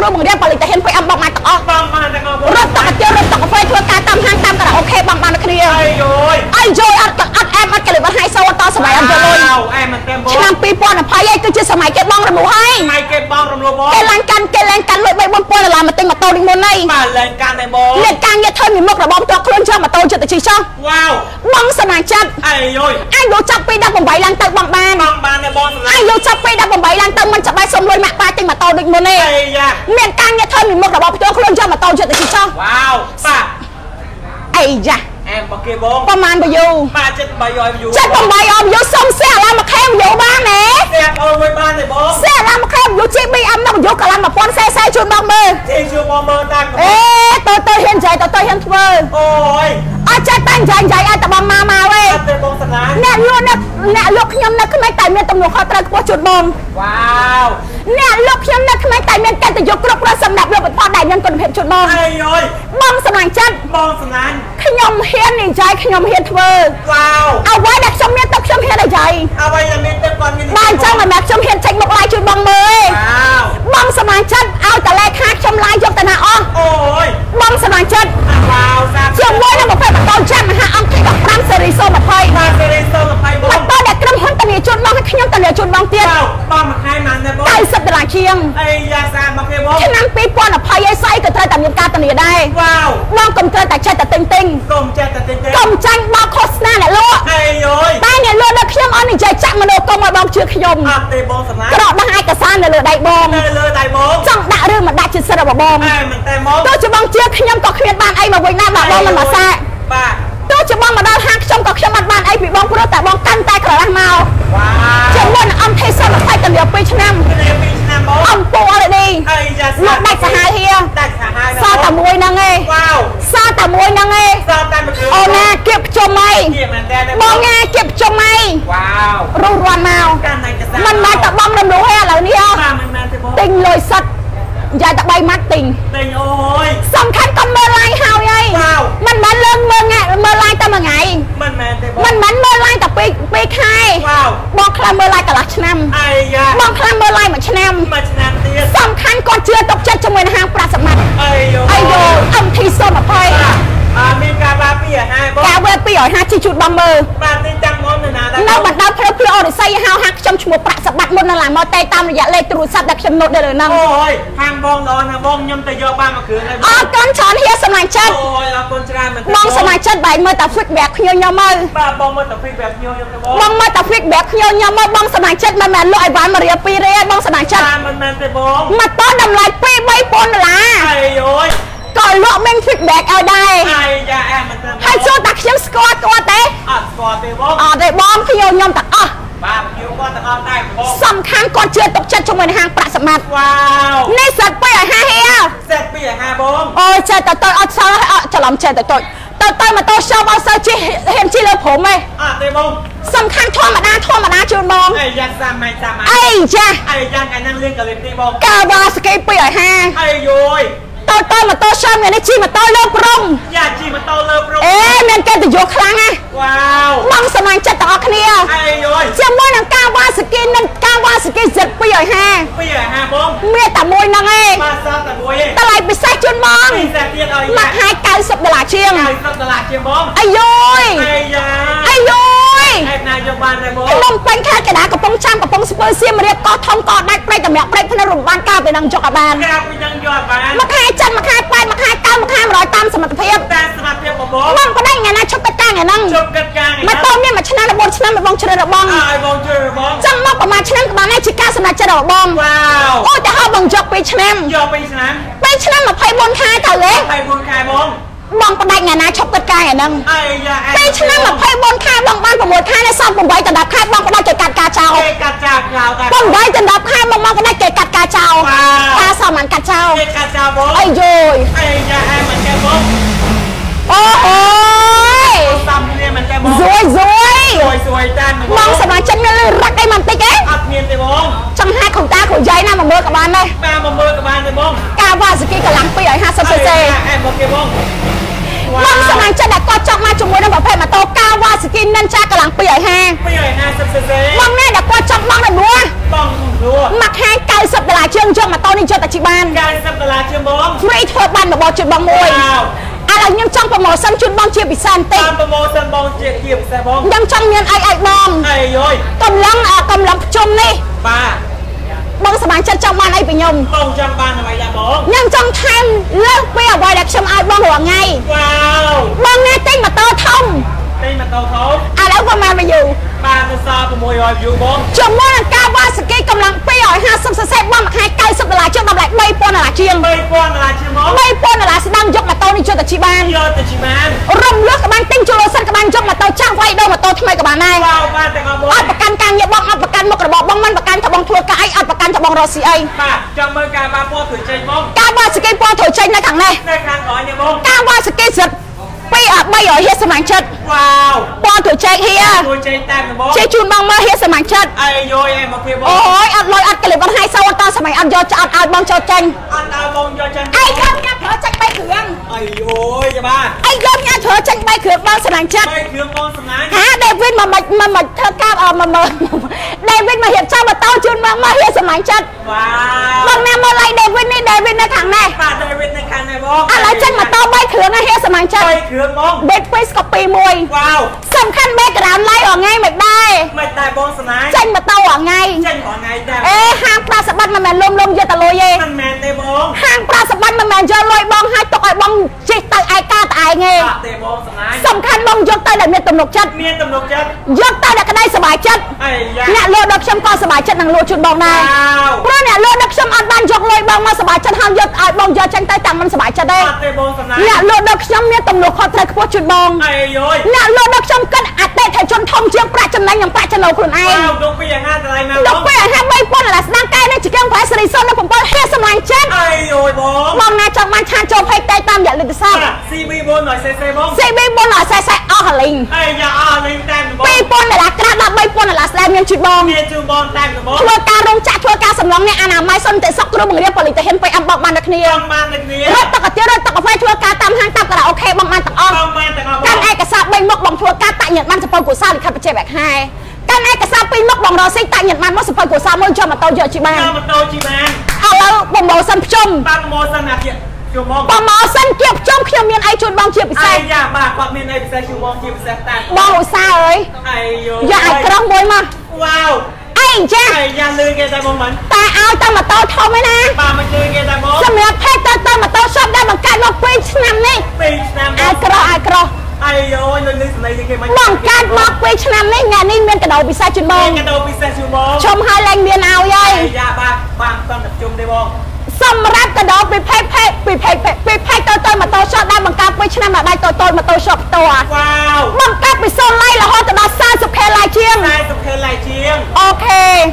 គ្រូបង្រៀនបរិយាហ៊ានไปអំបងមកទាំងអស់បងបានទាំងអស់រត់តកាទៀរត់តកាហ្វេធ្វើការតាមហាងតាមការអូខេបងបានគ្នាអីយយអីយយអត់អត់អែមអត់កលិបអត់ហើយសូអត់តសម័យអត់យលុយអែមមិនទេបងឆ្នាំពីរពាន់ยี่สิบឯងគឺជាសម័យគេបងរំលោះហើយថ្ងៃគេបងរំលោះបងគេឡើងកាន់គេឡើងកាន់លុយបីbốnពាន់ដុល្លារមកទិញម៉ូតូនេះមុនហើយបាទឡើងកាន់តែបងអ្នកការងារធ្វើមីមុខរបស់ផ្ទាល់ខ្លួនចង់ម៉ូតូចិត្តទៅជិះចោះវ៉ាវបងសមាជិកអីយយអាយយកចាប់ពីដប់eightឡើងទៅបងបានបងបានតែបងសម្លាអាយយកចាប់ពីដប់eightឡើងទៅមិនចាំបាច់សុំលុយម៉ាក់ប៉ាទិញម៉ូតូដូចមុនទេអីយ៉ាមានការងារធ្វើមីមុខរបស់ផ្ទាល់ខ្លួនចង់ម៉ូតូចិត្តទៅជិះចោះវ៉ាវបាទអីយ៉ាអែមបងគេបងប្រហែលបើយូបាទចិត្តបីយយយូចិត្តeightអមយូសុំសៀអាឡាមកខេមយូបានណែស្អាតអូនមួយបានទេបងសៀអាឡាមកខេមយូជីប៊ីអមនោះយូកន្លងone thousand ccជូនបងមើលជិះជួបងមើលតាមអេតើតើហ៊ានចៃតើតើហ៊ានធ្វើអូយអត់ចេះតែចាញ់ចាញ់ឲ្យតបងមកមកទេអត់ទេបងសម្លាអ្នកលក់អ្នកអ្នកលក់ខ្ញុំនៅក្មេងតែមានទំនួលខុសត្រូវខ្ពស់ជូនបងវ៉ាវអ្នកលក់ខ្ញុំនៅក្មេងតែមានកិត្តិយសគ្រប់គ្រាន់សម្រាប់លក់ផលិតផលដែលមានគុណភាពជូនបងអីយយបងសម្លាញ់ចិត្តបងសម្លាញ់ខ្ញុំហ៊ាននិយាយខ្ញុំហ៊ានធ្វើវ៉ាវអ្វីដែលខ្ញុំមានទឹកខ្ញុំហ៊ាននិយាយអ្វីដែលមានទឹកគាត់មានបានចឹងមិនមែនខ្ញុំហ៊ានចេញមុខឡាយជូនបងមើលវ៉ាវបងសម្លាញ់ចិត្តឲ្យតលេខាខ្ញុំឡាយយកទៅណាអស់អូយបងសម្លាញ់ចិត្តវ៉ាវសាជាមួយនឹងប្រភេទម៉ូតូចាំមហាអង្គទី15សេរីសូ20 បាទសេរីសូម20បងម៉ូតូដែលក្រុមហ៊ុនតានីជូនបងឲ្យខ្ញុំតានីជូនបងទៀតវ៉ាវបងមួយខែបានទេបង ninetyដុល្លារជាងអីយ៉ាសាមកគេបងឆ្នាំ2020ឯស្អីក៏ត្រូវតែមានការតានីដែរវ៉ាវបងកុំត្រូវតែចេះតែទិញទិញកុំចេះតែទិញទេកុំចាញ់បោកឃោសនាអ្នកលក់អីយយតែអ្នកលក់ដល់ខ្ញុំអត់និយាយចាក់មនោគមឲ្យបងជឿខ្ញុំអត់ទេបងសម្លាញ់ក្រដាក់ឯកសារនៅលើដៃបងនៅលើដៃបងចង់ដាក់ឬមិនដាក់ជាសិទ្ធិរបស់បងអែមិនតែមកទោះជាបងជឿខ្ញុំក៏គ្មានបានអីមកវិញណាបាទបងមិនមកសាកបាទទោះជាបងមកដល់ហាងខ្ញុំក៏ខ្ញុំអត់បានអីពីបងព្រោះតែបងកាន់តែក្រឡាស់មកវ៉ាវជាមួយនឹងអំថេស20តានី2ឆ្នាំគ្នាពីឆ្នាំបងអំពូអរឌីអីយ៉ាលសាក់ដាច់សាហាវហៀដាច់សាហាវសតែមួយហ្នឹងឯងវ៉ាវសតែមួយហ្នឹងឯងសតែមួយគ្រឿងអូណាគៀបជុំអីជាមែនតើបងណាគៀបជុំអីវ៉ាវរុះរាន់មកកាន់តែកសាមិនមែនតែបងរំលោះទេឥឡូវនេះអបាទមិនមែនទេបងទិញលុយសិតនិយាយតែ3ម៉ាត់ទិញទិញអូយសំខាន់ក៏មើលឡាយហើយអីវ៉ាវមិនមែនលើកមើលងាក់មើលឡាយតែមួយថ្ងៃមិនមែនទេបងមិនមែនមើលឡាយតែពីរពីរខែវ៉ាវបងខ្លះមើលឡាយកន្លះឆ្នាំអីយ៉ាបងខ្លះមើលឡាយមួយឆ្នាំមួយឆ្នាំទៀតសំខាន់គាត់ជឿទុកចិត្តជាមួយនឹងហាងប្រាក់សម្បត្តិអីយអីយោអំធីសូ20 អើមានការបាពីអាហារបងការវេពីឲ្យហាជីជូតបងមើលបាទទីតាំងមុននៅណាដែរនៅបណ្ដោយផ្លូវផ្លូវអរិស័យហៅហាងខ្ញុំឈ្មោះប្រាក់សម្បត្តិមុននៅឡាមកតែតាមរយៈលេខទូរស័ព្ទដែលខ្ញុំណូតនៅលើហ្នឹងអូយហាងបងល្អណាស់បងខ្ញុំទៅយកបានមួយគ្រឿងហើយអរគុណច្រើនហៀសម្លាញ់ចិត្តអូយអរគុណច្រើនមែនបងសម្លាញ់ចិត្តបែរមើលតែ feedback ខ្ញុំខ្ញុំមើលបាទបងមើលតែពីបែបខ្ញុំខ្ញុំទៅបងបងមើលតែ feedback ខ្ញុំខ្ញុំមើលបងសម្លាញ់ចិត្តមិនមែនលក់អីវ៉ាន់មួយរៀលពីររៀលបងសម្លាញ់ចិត្តបាទមិនមែនទេបងមកតតម្លៃពីរ 3 ពាន់ដុល្លារអីអូយក៏លក់មាន feedback ឲ្យដែរអីយ៉ាអែមិនទេហើយចូលតែខ្ញុំស្គាល់គាត់ទេអត់ស្គាល់ទេបងអត់ទេបងខ្ញុំខ្ញុំទាំងអស់បាទខ្ញុំគាត់ទាំងអស់ដែរបងសំខាន់គាត់ជឿទុកចិត្តជាមួយនឹងហាងប្រាក់សម្បត្តិវ៉ាវនេះសិតទៅឲ្យហាហៀសេតពីអាហារបងអូយចេះតែទៅអត់សល់អត់ច្រឡំចេះតែទៅទៅទៅម៉ូតូខ្ញុំអត់សូវជិះហ៊ានជិះលើព្រំទេអត់ទេបងសំខាន់ធម្មតាធម្មតាជូនបងអីយ៉ាងសាមញ្ញសាមញ្ញអីចាអីយ៉ាងកាលហ្នឹងលៀងកលិបទីបងកាវ៉ាស្គីពីឲ្យហាអីយយទៅទៅម៉ូតូខ្ញុំនេះជិះម៉ូតូលើព្រំយ៉ាជីម៉ូតូលើព្រំអេមានកិត្តិយសខ្លាំងណាវ៉ាវបងសម្លាញ់ចិត្តទាំងអស់គ្នាអីយយជាមួយនឹងកាវ៉ាស្គីនិងកាវ៉ាស្គីសិតពីឲ្យហាពីអាហារបងមានតែមួយហ្នឹងឯងបាទសតតែមួយឯងតម្លៃពិសេសជូនបងពីសេតទៀតឲ្យមកយ៉ាហាយ90ដុល្លារជាងហើយសតដុល្លារជាងបងអាយយអីយ៉ាអាយយអេណាយកបានតែបងខ្ញុំពេញខេត្តកណ្ដាលកំពង់ចាមកំពង់ស្ពឺសៀមរាបកោះធំកោះដាច់ព្រៃតម្រាក់ព្រៃភ្នំរំបានកាលពីនឹងចុកអាបានក្រៅពីនឹងយកបានមកខែចិនមកខែប៉ែតមកខែកៅមកខែ100តាមសមត្ថភាពតែសមត្ថភាពបងបងបងប្តេញថ្ងៃណាឈប់ទៅកាំងថ្ងៃហ្នឹងជប់កិត្តការមកតោមានមួយឆ្នាំដល់4ឆ្នាំមកបងជ្រើសរបស់អើឲ្យបងជួយបងចង់មកប្រហែលឆ្នាំក៏បានដែរជាការសម្រេចចិត្តរបស់បងវ៉ាវអូតែហៅបងយក2ឆ្នាំយកពីឆ្នាំ 2ឆ្នាំ24ខែទៅទេហើយមួយខែបងបងប្តេញថ្ងៃណាឈប់ទៅកាំងថ្ងៃហ្នឹងអីយ៉ាអេ 2ឆ្នាំ24ខែបងបាន6ខែហើយសល់8ដល់10ខែបងផ្ដាច់គេកាត់ការចោលគេកាត់ចោលក្រៅតែបង8ដល់10ខែបងមកផ្ដាច់គេកាត់ការចោលការសមបានកាត់ចោលគេកាត់ចោលបងអីយយអីយ៉ាអេមិនចេះបងអូអូយសំគ្នាមិនចេះបងសួយសួយសួយសួយតានបងសម្រាប់ចិត្តមានលឺរឹកអីមិនតិចទេអត់មានទេបងចង់ហាត់គ្រូតាគ្រូយាយណាមកមើលក៏បានដែរបាទមកមើលក៏បានទេបងការវ៉ាស្គីកម្លាំង250 cc អេមកគេបងបងសម្រាប់ចិត្តដែលគាត់ចង់មកជាមួយនឹងប្រភេទម៉ូតូការវ៉ាស្គីនិនចាកម្លាំង250 ពីឲ្យห้าสิบ ซีซีបងណាដែលគាត់ចង់បងដល់នួបងរួមកខាង90ដុល្លារជាងយកម៉ូតូនេះយកតែជីបានเก้าสิบដ đô la chưa bóng free thôi ban mà bỏ chuyện bằng môi à là nhưng trong promotion chuyên bong chia bị san tị promotion bong chia kia bị bong nhưng trong miền ai ai bong ai rồi cầm lăng à cầm lăng chung đi ba bong sờ bàn chân trong ban ai bị nhung bong trong ban là mày là bong nhưng trong time lớp bây giờ vài đặc trong ai bongหัว ngày wow bong nghe tên mà tơ thông tên mà tơ thông àแล้วประมาณมาอยู่ ba mươi sáu của mùi rồiอยู่bong จมว่าการว่าสกีกำลังเปรี้ยวห้าสิบเซนบ้างให้ไกลสุดเวลาเชื่อมแบบใบปอนอะไรเชียงใบปอนอะไรเชียงมั้งใบปอนอะไรสดำยกมาโตนี่เชื่อแต่ชีบานยอดแต่ชีบานรำเลือกกับมันติ้งจูโรสันกับมันยกมาโตจ้างไว้โดมาโตทำไมกับมันนายอัดประกันการเงียบบ้องอัดประกันมกระบอกบ้องมันประกันทบองทัวร์กายอัดประกันทบองรอสีไอป้าจังเมื่อการมาพ่อถือใจบ้องการว่าสกีปอถือใจในขังในในครั้งก่อนเนี่ยบ้องการว่าสกีสุดไปอัดใบหอยเฮียสมังชัดว้าวปอถือใจเฮียถือใจแต้มนะบ้องเชจูนบ้องมาเฮียสมังชัดไอ้โยยไอ้มาเพียบ้องโอ้ยอัดลอยอัดกระเหลี่ยมให้เศร้าตาสมัยอัดยอจะอัดอัดบ้องเจ้าจังอันดาวบ้องยอจังไอ้ครับเนี่ยเธอจังใบเขืองไอ้โยยจะบ้าไอ้ยอมเนี่ยเธอจังใบเขืองบ้องสมังชัดใบเขืองบ้องสมังฮะเดวิดมามามามาเธอกล้าเอามามาเดวิดมาเห็นเจ้ามาเต้าจุนมามาเฮียสมังชัดว้าวบ้องเนี่ยมาไล่เดวิดนี่เดวิดในขังแน่ป้าเดวิดในครั้งไหนบ้องอะไรจังมาเต้าใบเขืองนะเฮียสมังชัดใบเขืองบ้องเบสฟิสกับปีมวยว้าวสำคัญเบสกระดานไล่ออกไงไม่ได้ไม่ตายบ้องสมังจังมาเต้าออกไงจังของไงแต่เอ๊ห้างปลาสบัดมาแมนลมลมเยอะตะโลเย่มันแมนในบ้องห้างปลาสบัดมาแมนเยอะลอยบ้องให้ตกไอ้บ้องจิตตไอ้กาตายไงป้าเตะบ้องสมังสำคัญบ้องยกใต้แต่เมียตำหนกชัดเมียตำรวจจัดยกใต้แต่ก็ได้สบายชัดไอ้ยาเนี่ยโลดอกชมก็สบายชัดนังโลชุดบ้องนายว้าวเพราะเนี่ยโลดอกชมอัดบ้านยกลอยบ้องมาสบายชัดห้ามยกไอ้บ้องเยอะจังใต้ตังมันสบายชัดได้ป้าเตะบ้องสมังเนี่ยโลดอกชมเนี่ยตำหนกคอตรายขบวนชุดบ้องไอ้โยยเนี่ยโลดอกชมกันอัดเตะไทยชนทองเชียงปราจำนายอย่างปราชนเอาคนไอ้ว้าวดงไปอย่างห้าอะไรมาดอกเบี้ยห้าใบปนอะไรสนางกายในจิตแก้มแผลสริสนและผมก็เฮียสมัยเช่นไอ้โยยบ้องมองนายจังมันชาโจมให้ใจตามอย่าลืมซ้ำซีบีบนหน่อยเซ่เซ่บ้องซีบีบนหน่อยใส่ใส่อ้อลิงไอ้ยาอ้าลิงแต้มบ้องปีปนอะไรกระดาษใบปนอะไรแสดงยังจุดบองเมียจูบอลแต้มบ้องทัวร์การรงจักรทัวร์การสำรองเนี่ยอนามัยส้นแต่ซอกกระบุงเรียบปลิตเห็นไปอัมบอกมันนักเนียต้องมาในนี้รถตะกเตี้ยรถตะกไฟทัวร์การตามห้างตามกระดาษโอเคบางมันตะอ้อต้องมาแต่เอาบ้กาองรเอกสารใบมกบองทัวร์การตะเหยียดมันจะปนกุศลหรือขับไปเจ็บแบบไฮการเอกสารปีมกบองรอซิตะเหยียดมันว่าสปอนกุศลมันจะมาโตเยอะจีบังเจ้ามาโตจีแมนเอาแล้วบองโมสันชมตั้งโมสนาเกียจูบอลปมอสันเก็บจอมเขียวเมียนไอจุดบางเชียบไปไอ้ใส่ยาบ้าความเมียนไอ้ไปใส่จูบอลจีบใส่แต้มบางอุตสาห์เอ้ยไอ้โยอย่าไอ้กระรองบวยมาว้าวไอ้เจ้าไอ้ยาลือเกตได้บ้องมันแต่เอาตั้งมาโตทอมไหมนะป้ามันลือเกตได้บ้องสำหรับแพทย์ตั้งมาโตชอบได้บังการมาปีชนำนี่ปีน้ำไอ้กระไอ้กระไอ้โยยลือลือสมัยยังไงมันบังการมาปีชนำนี่งานนี้เมียนกระโดดไปใส่จุดบองกระโดดไปใส่จูบอลชมไฮแลนด์เมียนเอาใหญ่ไอ้ยาบ้าบางตอนแบบจุ่มได้บ้องสำหรับกระโดดไปแพ้แพ้ไปแพ้แพ้ไปแพ้โตโตมาโตชอบได้บังการปีชนำมาได้โตโตมาโตชอบตัวว้าวบังการไปโซนไล่ละฮอตดาซ่าสุดแค่ลายเชียงนายสุขเทลายเชียงโอเค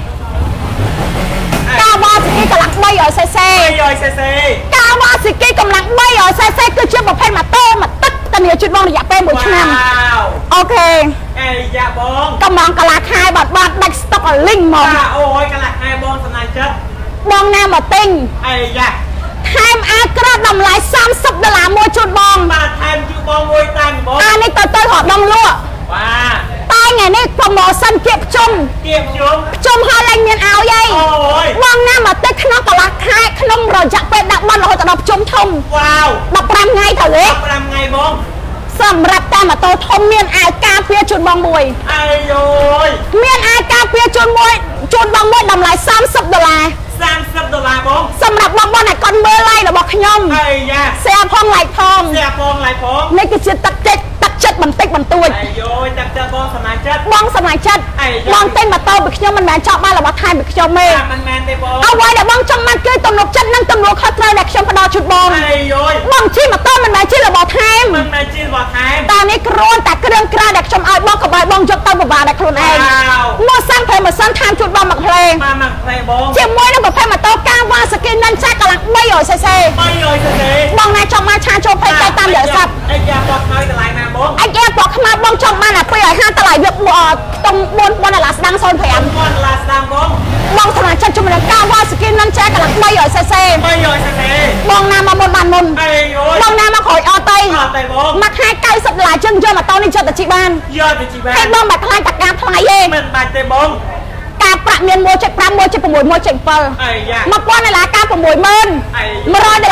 กาวาสกี้กำลังใบหอยเซ่เซ่ไอ้ยอยเซ่เซ่กาวาสกี้กำลังใบหอยเซ่เซ่คือเชื่อประเภทมาโต้มาตึ๊กตะเหนียวจุดบองอยากเป็นบุญชนว้าวโอเคไอ้ยาบ้องกำลังกะลาคายบัดบัดดักสต็อกลิงมองป้าโอ้ยกระหลักไอ้บ้องสนายจัดบองแนวมาติ้งไอ้ยาไทม์อากระดำลายสามสิบดอลลาร์มวยจุดบองป้าแทนจูบอลมวยตังบ้องอันนี้ตัวตัวหอดบองลั่วว้าตายไงนี่โปรโมชั่นเก็บจุ่มเก็บจุ่มจุ่มฮอลแลนด์เมียนเอาใหญ่โอ้ยบองแนวมาติ้งขนมกะลาคายขนมรอจักเป็นดักบอลเราจะดับจุ่มทมว้าวดับรำไงเถอะเล็กทำไงบ้องสำหรับแต่มาโตทมเมียนอายกาเปียจุดบองมวยไอ้โยยเมียนอายกาเปียจุดมวยจุดบองมวยดำลายสามสิบดอลลาร์สามสิบดอลลาร์บ้องสำหรับบางวันไหนก่อนเบอร์ไล่เราบอกขยมไอ้ยาเสียพองไหลทองเสียฟองไหลฟองนี่คือจิตตักเจ็ดตักเจ็ดบันติกบันตุยไอ้โยยจับเจอบ้องสนายจัดบองสมัยชัดบองเต้นมาโตบิขยมมันแมนชอบบ้านเราบอกไทยบิขยมเมย์มันแมนได้บ้องเอาไว้เดี๋ยวบองจังมันคือตำรวจชัดนั่งตำรวจเขาเตยแหลกชมพดอชุดบองไอ้โยยบองชี้มาโตมันแมนชี้เราบอกไทยมันแมนจีนบอกไทยตอนนี้กรวนแต่เครื่องกระแดกชมเอาบองกับใบบองยกเต้าบบาแดกครูเองมอสร้างเพลงมาสร้างทางชุดบองมาเพลงมาหมักใส่บ้องเจียมมวยนั่งกับเพลงมาโตก้าวว่าสกินนั่นแจ๊กกำลังไม่หย่อยเซ่ไม่โยยเซ่บองนายชมมาชาโชว์เพลงใจตามเดี๋ยวสับไอ้ยาบอกน้อยแต่ลายมาบ้องไอ้แกบอกขมาบองชมมาน่ะไปหย่อยห้าตลาดเยอะบ่อตรงบนบนหลังดังโซนแผงก้อนลาสตามบ้องบองถนัดชัดชมมันก้าวว่าสกินนั่นแจ๊กกำลังไม่หย่อยเซ่ไม่โยยเซ่บองนามาบนมันมนไอ้โยยบองนามาขอยอเตยขาดแต่บ้องมาให้ไก่สับหลายเชิงเยอะมาตอนนี้เจอแต่จีบานยอดจีแบให้นบองแบบพลายตะการพลายเย่มันบาดแต่บ้องการประเมียนโมเจ็ดปรามโมเจ็ดประมวยโมเจ็ดเปอร์ไอ้ยามาป้อนในหลาการประมวยเมินมารอเดล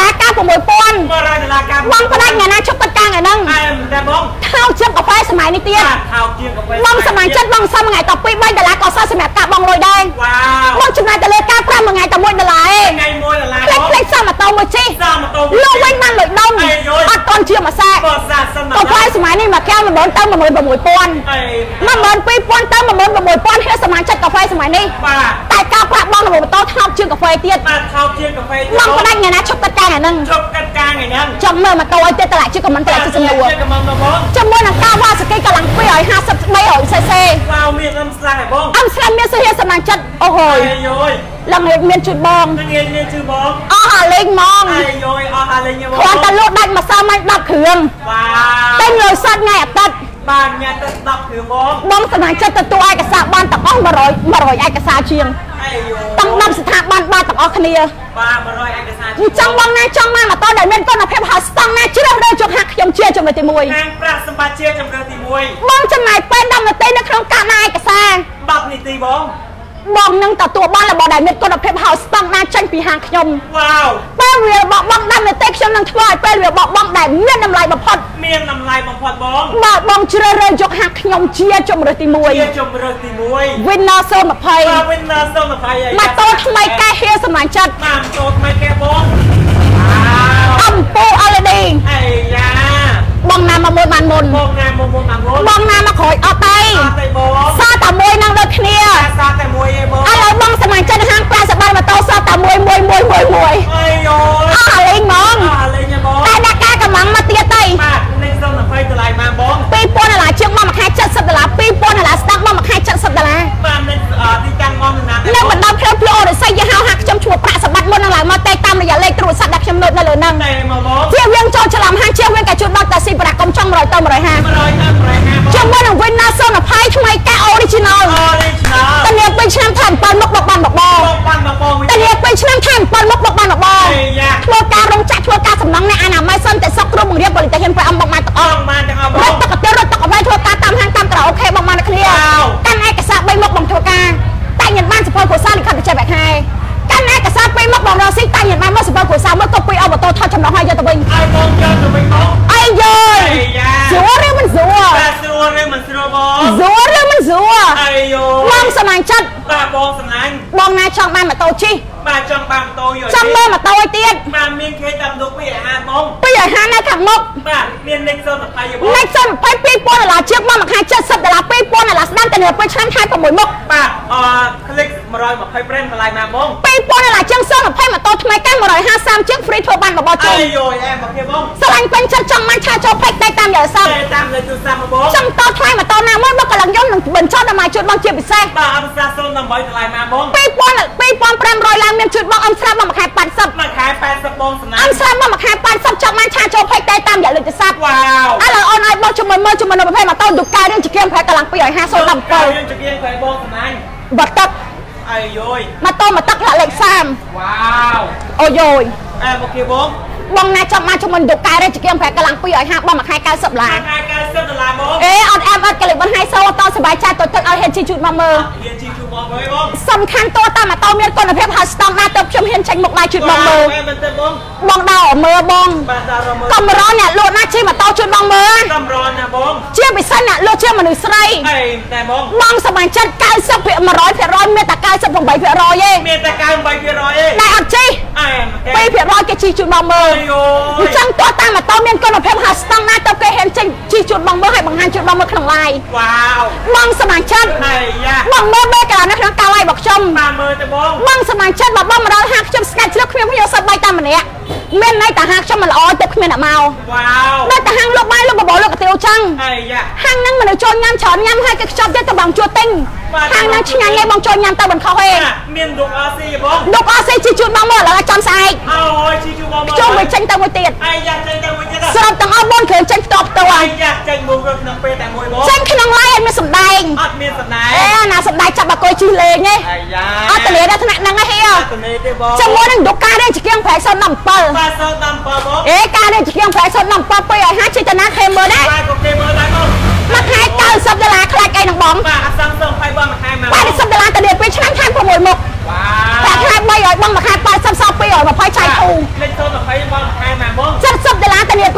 บรอยดอลลาร์การบองประดังไงนะชกตะกางไงนั่งไอ้แต่บองเท้าเชื่อมกาแฟสมัยนี้เตี้ยเท้าเทียมกับบองสมัยจัดบองซ้ำไงต่อปีใบดอลลาร์ก่อสร้างสมัยกะบองลอยแดงว้าวบองจุดไหนแต่เลยกล้าปล้ำไงแต่มวยดอลลาร์เองไงมวยดอลลาร์เล็กเล็กซ้ำมาโตมาจี้ซ้ำมาโตลูกเว้นมันเลยดงปัดตอนเชื่อมาแทรกบอสซัสมากาแฟสมัยนี้มาแก้วมาเบิร์นเติมมาเบิร์นบะหมวยปอนมาเบิร์นปีปอนเติมมาเบิร์นบะหมวยปอนให้สมัยจัดกาแฟสมัยนี้แต่กาปล้ำบองระบบโต๊ะเท้าเชื่อกาแฟเตี้ยมาเท้าเทียมกับไฟบองประดังไงนะชกตะกางไงนั่งชกกันกลางไงนั่นจำเมื่อมาโตไอ้เตี้ยตลาดชื่อกับมันตลาดชื่อสนุกกับมันมาบองจำมวยนังก้าวว่าสกีกำลังเปรี้ยวห้าสิบไม่อ่อยเซ่เซ่ว้าวมีน้ำสลัดบองอัมสลัมเมียเสียสมัยจัดโอ้โหไอ้ย้อยลังเอกเมียนจุดบองนั่งเงี้ยเนี่ยชื่อบองอ๋อเล็กมองไอ้ย้อยอ๋ออะไรเงี้ยบองควานตะลุดันมาซ้ำมันดับเครื่องว้าวเต้นเลยสัตว์ไงตัดบ้านเนี่ยตัดตับคือบองบองสมัยจัดตัวไอ้กษาบ้านตะก้องมาร้อยมาร้อยไอ้กษาเชียงไอ้ย้อยต้องนำสถาบันบ้านตะก้องคเนียบ้านมารอยเอกสารจังบองนายจังมามาตอนไหนเมียนต้นอภิพาสตังนายเชื่อเรื่องจงหักยมเชียจงเลยตีมวยนางปราสมบัติเชียร์จำเริญตีมวยบองจะไหนเป็นดำมาเต้นในครองการนายกษาบับนี่ตีบองบองนึงต่อตัวบ้านและบ่อใดเมียนต้นอภิพาสตังนายจังปีหางขยมว้าวเป้าเรียบอกบ้องดำในเต็กชนนังทวายเป้าเรียบอกบ้องแดงเมียนน้ำลายมาพอดเมียนนำลายบังพอดบองบ่บ้องเชื่อเรื่องจงหักยมเชียจงเลยตีมวยเชียร์จำเริญตีมวยวินนาโซมาภัยมาเป็นนาส้มไทยมาโตทำไมแกเฮียสมัยจัดมาโตทำไมแกบองว้าวอัมปูอะไรดีไอ้ยาบองนามาโมนมันมนมองงานมองมองงานมองบองนามาขอยเอาไตซาแต่บองซาตามวยนางเดินเคลียซาแต่มวยไอ้บองอะไรบองสมัยจัดห้างปลาสบายมาโตซาตามวยมวยมวยมวยมวยไอ้ย้อยอะไรมองอะไรเนี่ยบองแต่ดักแกกับมังมาเตียไตมาในส้มไทยตะไลมาบองปีปอนอะไรเชือกมามาขายจัดสัปดาห์ปีปอนอะไรสตั๊กมามาขายจัดสัปดาห์มาในที่จังงอมนานนั่งเหมือนดาวเพลเพลหรือใส่ยาหาวหักจำชัวปลาสบัดมนอะไรมาเตะตามระยะเลขตรวจสัตว์ดักชำนดนั่นเลยนั่งแต่มาบองเที่ยวเวียงโจฉลามห้างเที่ยวเวียงกับชุดบักแต่สีประกำช่องรอยเติมรอยห้างมาลอยน้ำลอยน้ำบองจำว่าหนังเวนนาโซนอภัยทำไมแกออริจินอลออริจินัลตอนนี้เป็นช่างถ่านปันมกบอกบันบอกบอบอกปันบอกบองตอนนี้เป็นช่างถ่านปันมกบอกบันบอกบอไอ้ยาทัวร์การรงจักรทัวร์การสำนักในอาณาไม่สั้นแต่ซักรูมึงเรียกบริแต่เห็นไปอำบอกมาตะอต้ออก งมาจากเอาบรอถงตกเตี้ยรถตกเอาไว้ทัวร์การตามห้างตามตราโอเคบอกมาในเคลียร์กันไอ้กระซับใบมกบอกทัวร์การแต่ยันบ้านสปอยโคซ่าหรือขับไปเจ็บแบบไฮกันไอ้กระซับใบมกบอกเราซิแต่ยันบ้านเมื่อสปอยโคซ่าเมื่อก็ปุยเอาบทโตทอดจำลองให้ยาตะบิงไอ้บองเจอจะไปบองไอ้เย้ยไอ้ยาสัวเรื่องมันสัวแต่สัวเรื่องมันสัวบองสัวเรื่องมันสัวไอ้โยมองสมัยจัดป้าบองสนันบองนายช่องบ้านมาโตชีป้าจังบางโตอยู่จำเมื่อมาโตไอเตี้ยนป้าเมียนเคยจำดูปีอาบองไปใหญ่ห้าในถังมกป้าเมียนเล็กโซนไทยบองในส้นไปปีปอนอะไรเชือกมามาขายเจ็ดสิบดอลลาร์ปีปอนอะไรด้านแต่เหนือไปชั้นไทยประมวยมกป้าเอ่อคลิกมารอยมาไพ่เปรนมาลายมาบองปีปอนอะไรเชือกเสื้อมาไพ่มาโตทำไมแก้มาร้อยห้าสามเชือกฟรีทัวร์บ้านมาบอจไอ้งโยแอมมาเคบองสลังเป็นชั้นจังมันชาโจไพ่ได้ตามอย่างซ้แต่ตามเลยจุดสามมาบองำจังโตไทยมาโตนาเมื่อเมื่อกำลังย่นหนึ่งเบิ่นชอบทำไมจุดบางเชียบไปแซ่ป้าอัมซาโซนนำใบตะไลมาบองปีปอนปีปอนแปรมร้อยล้านเมียนจุดบางอัมสลับมามาขายปันซับมาขายแปดสปองสนัอันมสลับมามาขายปันซับจังมันชาโจไพ่ได้ตามอย่างเลยจะซับว้าวอะไรออนไลน์บอกชมเมื่อชมเมื่อประเภทมาโตดุกายเรื่องจะเกี่ยงแพ้กำลังไปใหญ่ห้าโซนลำเปายังจะเกียงไข่บองสนันบัดตักไอ้โยยมาโตมาตักละเล็กซ้ว้าวำโอโยยแอมมาเคบองบองนายจับมาชมมันดุกายเรื่องจะเกี่ยงแพ้กำลังไปใหญ่ห้าบ้ามาขายการสับหลามาขายการเส้นตะลาบองเออออนแอมอัดกระลิบันให้โซตอนสบายใจตัวตึกเอาเห็นชีจุดมาเมื่อเรียนจีชูบองไว้บองสำคัญตัวตามมาโตเมียนคนอภิพาสตองนาเติบชมเห็นชังหมกลายจุดมาเมื่อแม่มันเต็มบองบองดาวเมื่อบองบ้านดาวเราเมื่ก็มาร้อนเนี่ยโลดหน้าชีมาโตจุดมาเมื่อตำร้อนนะบองเชี่ยไปสั้นเนี่ยโลดเชี่ยมาหนึ่งไซไอ้แต่บองบองสมัยจัดการสับเพียมาร้อยเพียร้อยเมียตะการสับของใบเพียร้อยเย่เมียแต่การใบเพียร้อยเองนายอัดชีไอ้ไปเพียร้อยแกชีจุดมาเมื่อโยจังตัวตามมาโตเมียนคนอภิพาสตองนาเติบเคยเห็นชังชีจุดบองเมื่อให้บางหันจุดบองเมื่อขนมลายว้าวบองสมัยจัดไอ้ยาบองเมื่อเมื่อกานะครั้งกาไล่บอกชมมาเมื่อแต่บองบางสมัยเช่นแบบว่ามันเราหักชมสกัดเลือกเพียงพยศใบตามมันเนี้ยเม่นในแต่หักชมมันอ๋อตกเม่นอะเมาว้าวได้แต่หังลูกไม้ลูกกระบอกลูกกระเตียวจังไอ้ยาหังนั่งมันโจรยำฉอนยำให้กระชอบได้แต่บางจัวติ้งหังนั่งชิงไงบางโจรยำตาบนเขาเองเมียนดุกอาซีบองลูกอาเซียจีจุดบางหมดแล้วจำใส่เอาจีชูบองโจรไปเช่งตาวันเตียนไอ้ยาใจแต่มวยจะสำหรับตังเอาบนเขินเช่งตบตัวไอ้ยาใจมูกับนังเปแต่มวยบองเช่งขนมไล่ไม่สมได้อัดเมียนสนายเอ๊ะน่าสมได้จับบะโกยจีเลยไงไอ้ยาอ๋อตะเลียได้ถนัดนั่งไงเฮียตัวนี้ได้บองจะม้วนนั่งดุกาได้จะเกี่ยงแผลซ้อนน้ำเปิลปลาโซดำปลาบองเอ๊ะการได้จะเกี่ยงแผลซ้อนน้ำเปิลไปไอ้ห้าชิตนาเคมเบอร์ได้ปลาโกเกมอร์ได้บองมาขายเก้าสัปดาห์คลายไก่หนังบองปลาซัมซุงไฟบอลมาขายมาไปในสัปดาห์แต่เดือนไปชั้นแทนขโมยหมกว้าแต่วขายใบหอยบองมาขายปลาซ้ำๆไปหอยมาพายชายทูเล่นโซนไฟบอลมาขายมาบองจะ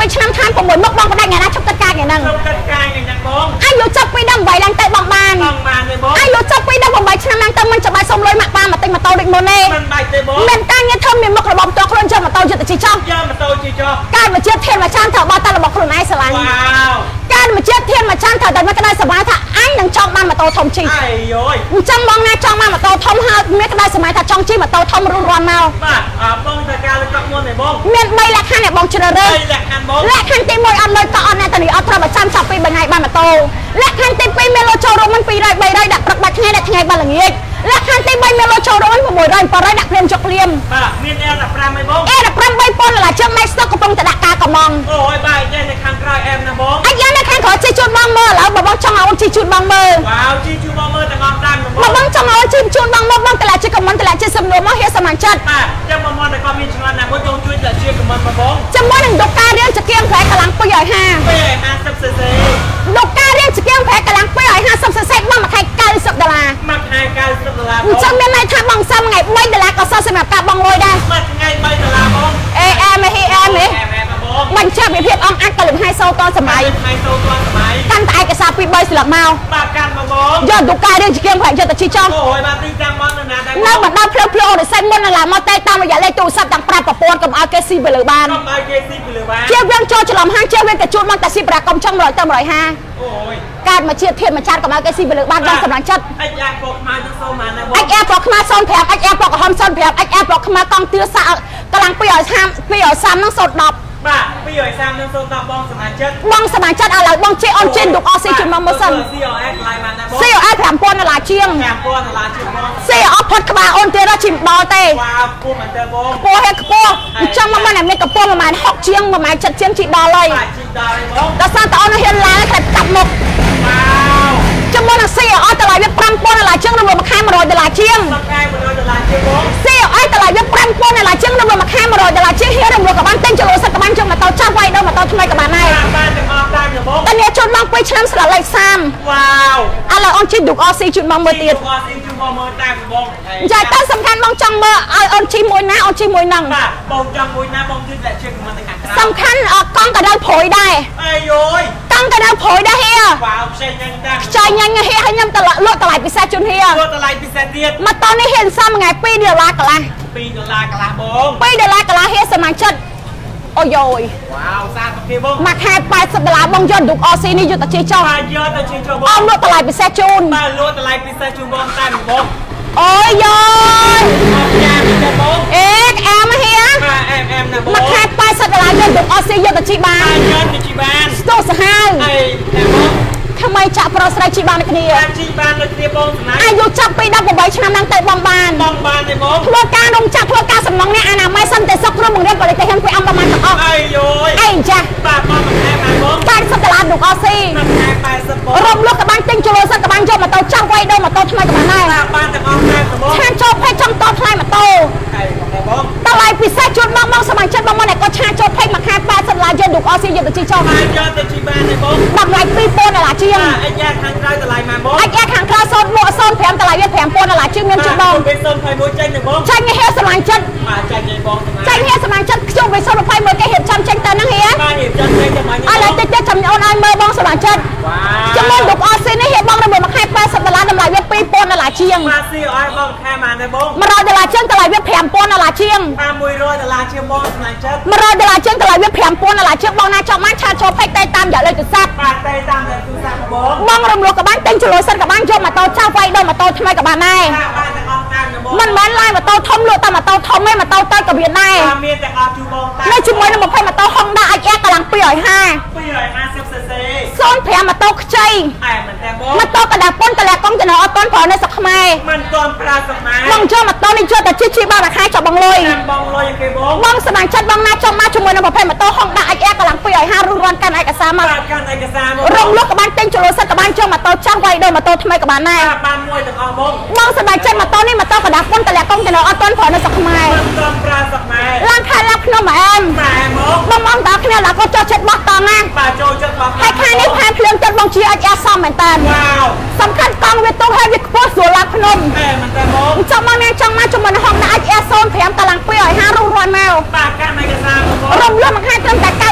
ไปឆ្នាំខាន6មុខបងបដិញ្ញាណាជប់កាត់ការយ៉ាងហ្នឹងជប់កាត់ការយ៉ាងហ្នឹងបងអាយុចាប់ពីដល់8ឡើងទៅបងបានបងបានទេបងអាយុចាប់ពីដល់8ឆ្នាំឡើងទៅមិនច្បាស់សុំលុយម៉ាក់បានមកទិញម៉ូតូដូចមុនទេមិនបាច់ទេបងមានការងារធ្វើមានមុខរបបតខ្លួនយកម៉ូតូយកទៅជិះចោះយកម៉ូតូជិះចោះការមកជាតិធានមកចានត្រូវបោះតែរបស់ខ្លួនឯងស្រឡាញ់វ៉ាវការមកជាតិធានមកចានត្រូវតែមកក្តៅសប្បាយថាអញនឹងចង់បានម៉ូតូធំជិះអាយយអញ្ចឹងបងណាចង់បានម៉ូតូធំហើយមានក្តៅសប្បាយថាចង់ជិះម៉ូតូធំរុះរាន់មកបាទអើបងតែការលើកមុនទេបងមាន3លក្ខខណ្ឌដែលបងជ្រើសរើស3លក្ខខណ្ឌបងលក្ខខណ្ឌទី1អត់លុយតអត់អ្នកតានីអត់ត្រូវប្រចាំចាប់ពី3ថ្ងៃបានម៉ូតូលក្ខខណ្ឌទី2មានលុយចូលរួមមិនពីររយ 300ដាក់ព្រឹកបាច់ថ្ងៃដាក់ថ្ងៃបានល្ងាចលក្ខខណ្ឌទី3មានលុយចូលរួម600 700ដាក់ព្រាមចុកព្រាមបាទមាន អេ ដប់ប្រាំ ឯបង អេ ដប់ប្រាំ 3000ដុល្លារជើងម៉ៃស្តុកកំពុងតែដាក់ការកំងអូយបាទយ៉ាងនៅខាងក្រោយអែមណាបងអាចយ៉ាងនៅខាងក្រោយជិះជូនបងមើលឥឡូវបើបងចង់ឲ្យអូនជិះជូនបងមើលវ៉ាវជិះជូនបងមើលទាំងអស់តាមបងបងចង់ឲ្យជិះជូនបងមើលបងកន្លះជិះខមមិនកន្លះជិះសំណួរមកហៀសសមាជិកបាទចាំមកមកតែគាត់មានឆ្ងល់ណាមួយចូលជួយតែជាខមមិនមកបងជាមួយនឹងដុកការរៀងចកៀងប្រែកម្លាំង250 250 cc ដុកការរៀងចកៀងប្រែកម្លាំង250 cc បងមួយខែ90ដុល្លារមួយខែ90ដុល្លារអញ្ចឹងមានន័យថាបងសាំថ្ងៃ3ដុល្លារក៏សោះសម្រាប់ការបងលុយដែរមួយថ្ងៃ3ដុល្លារបងអេអែមហីអែមហីបញ្ជាក់វិភាពអង្គអាចក៏លំហៃសូតសម័យហៃសូតសម័យកាន់តែឯកសារពី3ស្លឹកមកបាទកាន់មកបងយកទូការៀងជាងផ្លែយកទៅជីចោះអូយបាទទីតាមមកនៅណាដែរនៅបណ្ដាភ្លើភ្លើរិស័យមុននៅឡាមកតែតាមរយៈលេខទូរស័ព្ទទាំង5ប្រព័ន្ធកុំឲ្យគេស៊ីទៅលើបានកុំឲ្យគេស៊ីទៅលើបានជាយើងចូលច្រឡំហាងជាវាកជួតមកតែស៊ីប្រាកុំចង់100ទៅ150អូយកើតមកជាតិធាតុមកចាត់កុំឲ្យគេស៊ីទៅលើបានដល់សម្រាប់ចិត្តអិចអាពកខ្មៅទៅសូមបានណាបងអិចអាពកខ្មៅសូម5អិចអាពកក្រហមសូម5អិចអាពកខ្មៅកង់ទឿសាកម្លាំង230 230នឹងសូម10បាទ230នឹងសូម10បងសមាជិកបងសមាជិកឥឡូវបងជិះអនជិនឌុកអស៊ីជូនមកមើលសិន ซี អូ អេស ឡាយបានណាបង ซี អូ អេស 5000ដុល្លារជាង5000ដុល្លារជាងបង ซี អូ អេស ផុតក្បាលអូនទៀតដល់ជិះដល់ទេវ៉ាវខ្ពស់មែនតើបងខ្ពស់ហេខ្ពស់អញ្ចឹងមកមិនមានកម្ពស់ប្រហែល60ជាងប្រហែល70ជាងជិះដល់ហើយបាទជិះដល់ហើយបងដល់សារតអូនហ៊ានឡានតែកាប់មុខវ៉ាវជាមួយនឹង ซี អូ អេស តម្លៃវា5000ដុល្លារជាងរួមមួយខែ100ដុល្លារជាងមួយខែ100ដុល្លារជាងបង ซี អូ អេស តម្លៃវា5000ដុល្លារជាងរួមមួយខែ100ដុល្លារជាងហ៊ានរំលឹកក៏បានទិញចលនាសិទ្ធិក៏បានចង់មកតោចាប់វាយដល់មកតោថ្មីក៏បានដែរបានទាំងអស់តាមបងតែនេះជូនមក2ឆ្នាំស្លាលេខ30វ៉ាវឥឡូវអូនជិះឌុកអស៊ីជូនមកមើលទៀតឌុកអស៊ីជូនមកមើលតាមបងចាតែសំខាន់បងចង់មើលឲ្យអូនជិះមួយណាអូនជិះមួយហ្នឹងបាទបងចង់មួយណាបងជិះតែជិះមិនទៅខាងក្រៅសំខាន់កង់ក៏ដល់ព្រួយដែរអេយយកង់ក៏ដល់ព្រួយដែរហៀវ៉ាវខ្ចីញ៉ាញ់តាខ្ចីញ៉ាញ់ហៀឲ្យខ្ញុំតលក់តម្លៃពិសេសជូនហៀលក់តម្លៃពិសេសទៀតមកតនេះហ៊ានសំថ្ងៃ2ដុល្លារកន្លះ2ដុល្លារកន្លះបង2ដុល្លារកន្លះហៀសមាជិកអូយយវ៉ាវសាធិបងមួយខែ80ដុល្លារបងយកឌុកអស៊ីនេះយកទៅជិះចុះបាទយកទៅជិះចុះបងអមលក់តម្លៃពិសេសជូនបាទលក់តម្លៃពិសេសជូនបងតាមបងអូយយយ៉ាទៅបងអេអែមហៀបាទអែមអែមណាបងមួយខែ80ដុល្លារយកឌុកអស៊ីយកទៅជិះបានយកទៅជិះបានស្ទោសាហាវអីតែបងทำไมចាក់ប្រុសស្រីជីបានគ្នាជីបានដូចគ្នាបងសំណាញ់អាយុចាប់ពី18ឆ្នាំឡើងទៅបងបានបងបានទេបងធ្វើការនំចាក់ធ្វើការសំណងនេះអាណាម័យសន្តិសុខក្នុងបង្រៀនបរិយាកាសពីអង្គប្រមាណទាំងអស់អីយយអីចាបាទបងមួយខែបានបង80ដុល្លារឌុកអស៊ីមួយខែ80បងរំលឹកក៏បានទិញចលនាសិនក៏បានយកម៉ូតូចាស់វាយដល់ម៉ូតូថ្មីក៏បានដែរបានទាំងអស់តាមបងឆានចូលពេកចង់តថ្លៃម៉ូតូអីបងតម្លៃពិសេសជូនបងបងសមាជិកបងមកតែគាត់ឆានចូលពេកមួយខែ80ដុល្លារយកឌុកអស៊ីយកទៅជីចោលបានយកទៅជីបានទេបងតម្លៃ2000ដុល្លារជាងអីយ៉ាខាងក្រៅតម្លៃម៉ាបងអីយ៉ាខាងក្រៅសូនមួយសូន5តម្លៃវា5000ដុល្លារជាងមានជូនបងវាសូន21ចេញទេបងចេញហេសមាជិកបាទចេញទេបងចេញហេសមាជិកខ្ញុំវាសូន21គេរៀបចំចេញទៅហ្នឹងហេបាទរៀបចំចេញតែមកឥឡូវតិចទៀតចាំអូនឲ្យមើលបងសមាជិកវ៉ាវចំនួនឌុកអស៊ីនេះហេបងរំមួយខែ80ដុល្លារតម្លៃវា2000ដុល្លារជាងបាទស៊ីឲ្យបងខែបានទេបង100ដុល្លារជាងតម្លៃវា5000ដុល្លារជាងបាទ100ដុល្លារជាងបងសមាជិក100ដុល្លារជាងតម្លៃវា5000ដុល្លារជាងបងណាចង់បានឆាចូលពេកតែតាមរយៈលេខទូរស័ព្ទបាទតែតាមរយៈទូរស័ព្ទបងបងរំលោះក៏បានទិញចលនាសិនក៏បានយកម៉ូតូចាស់វាយដល់ម៉ូតូថ្មីក៏បានដែរមិនមែនឡាយម៉ូតូធំលក់តែម៉ូតូធំឯងម៉ូតូតូចក៏មានដែរមានតែអត់ជួបបងតែនៅជាមួយនឹង20ម៉ូតូ Honda អេច អារ កម្លាំង250 250 cc សូន5ម៉ូតូខ្ចីអែមិនតែបងម៉ូតូកណ្ដាលប៉ុនតលាកុងចំណោអត់តន់ប្រើនៅស្រុកខ្មែរមិនតន់ប្រើស្រុកខ្មែរបងយកម៉ូតូនេះយកតែជិះជិះបានមួយខែចប់បងលុយបងលុយគេបងបងសមាជិកបងណាចង់មកជាមួយនឹង20ម៉ូតូ Honda អេច អារ កម្លាំង250រុះរាន់កាន់ឯកសារមកកាន់ឯកសារមករំលឹកក៏បានទិញចលនាសិនក៏បានយកម៉ូតូចាស់វាយដល់ម៉ូតូថ្មីក៏បានដែរបានមួយទាំងអស់បងបងសមាជិកម៉ូតូនេះម៉ូតូកណ្ដាលប៉ុនតលាកុងចំណោអត់តន់ប្រើនៅស្រុកខ្មែរមិនតន់ប្រើស្រុកខ្មែរឡើងខែឡើងខ្ញុំអែមតែមកបងបងតើគ្នាឡាក៏ចូលចិត្តបោះតណាបាទចូលចិត្តបោះហើយខែនេះខែភ្លើងចិត្តបងជាអេច អារ សមមែនតើវ៉ាវសំខាន់កង់វាទុះហើយវាខ្ពស់ស្រួលឡើងភ្នំអែមែនតើបងចង់មកណាចង់មកជាមួយនឹងហងណាអេច អារ សូន5តម្លៃ250រុះរាន់មកបាទកាន់ឯកសារបងរំលឹកមួយខែត្រឹមតែ90ដុល្លារ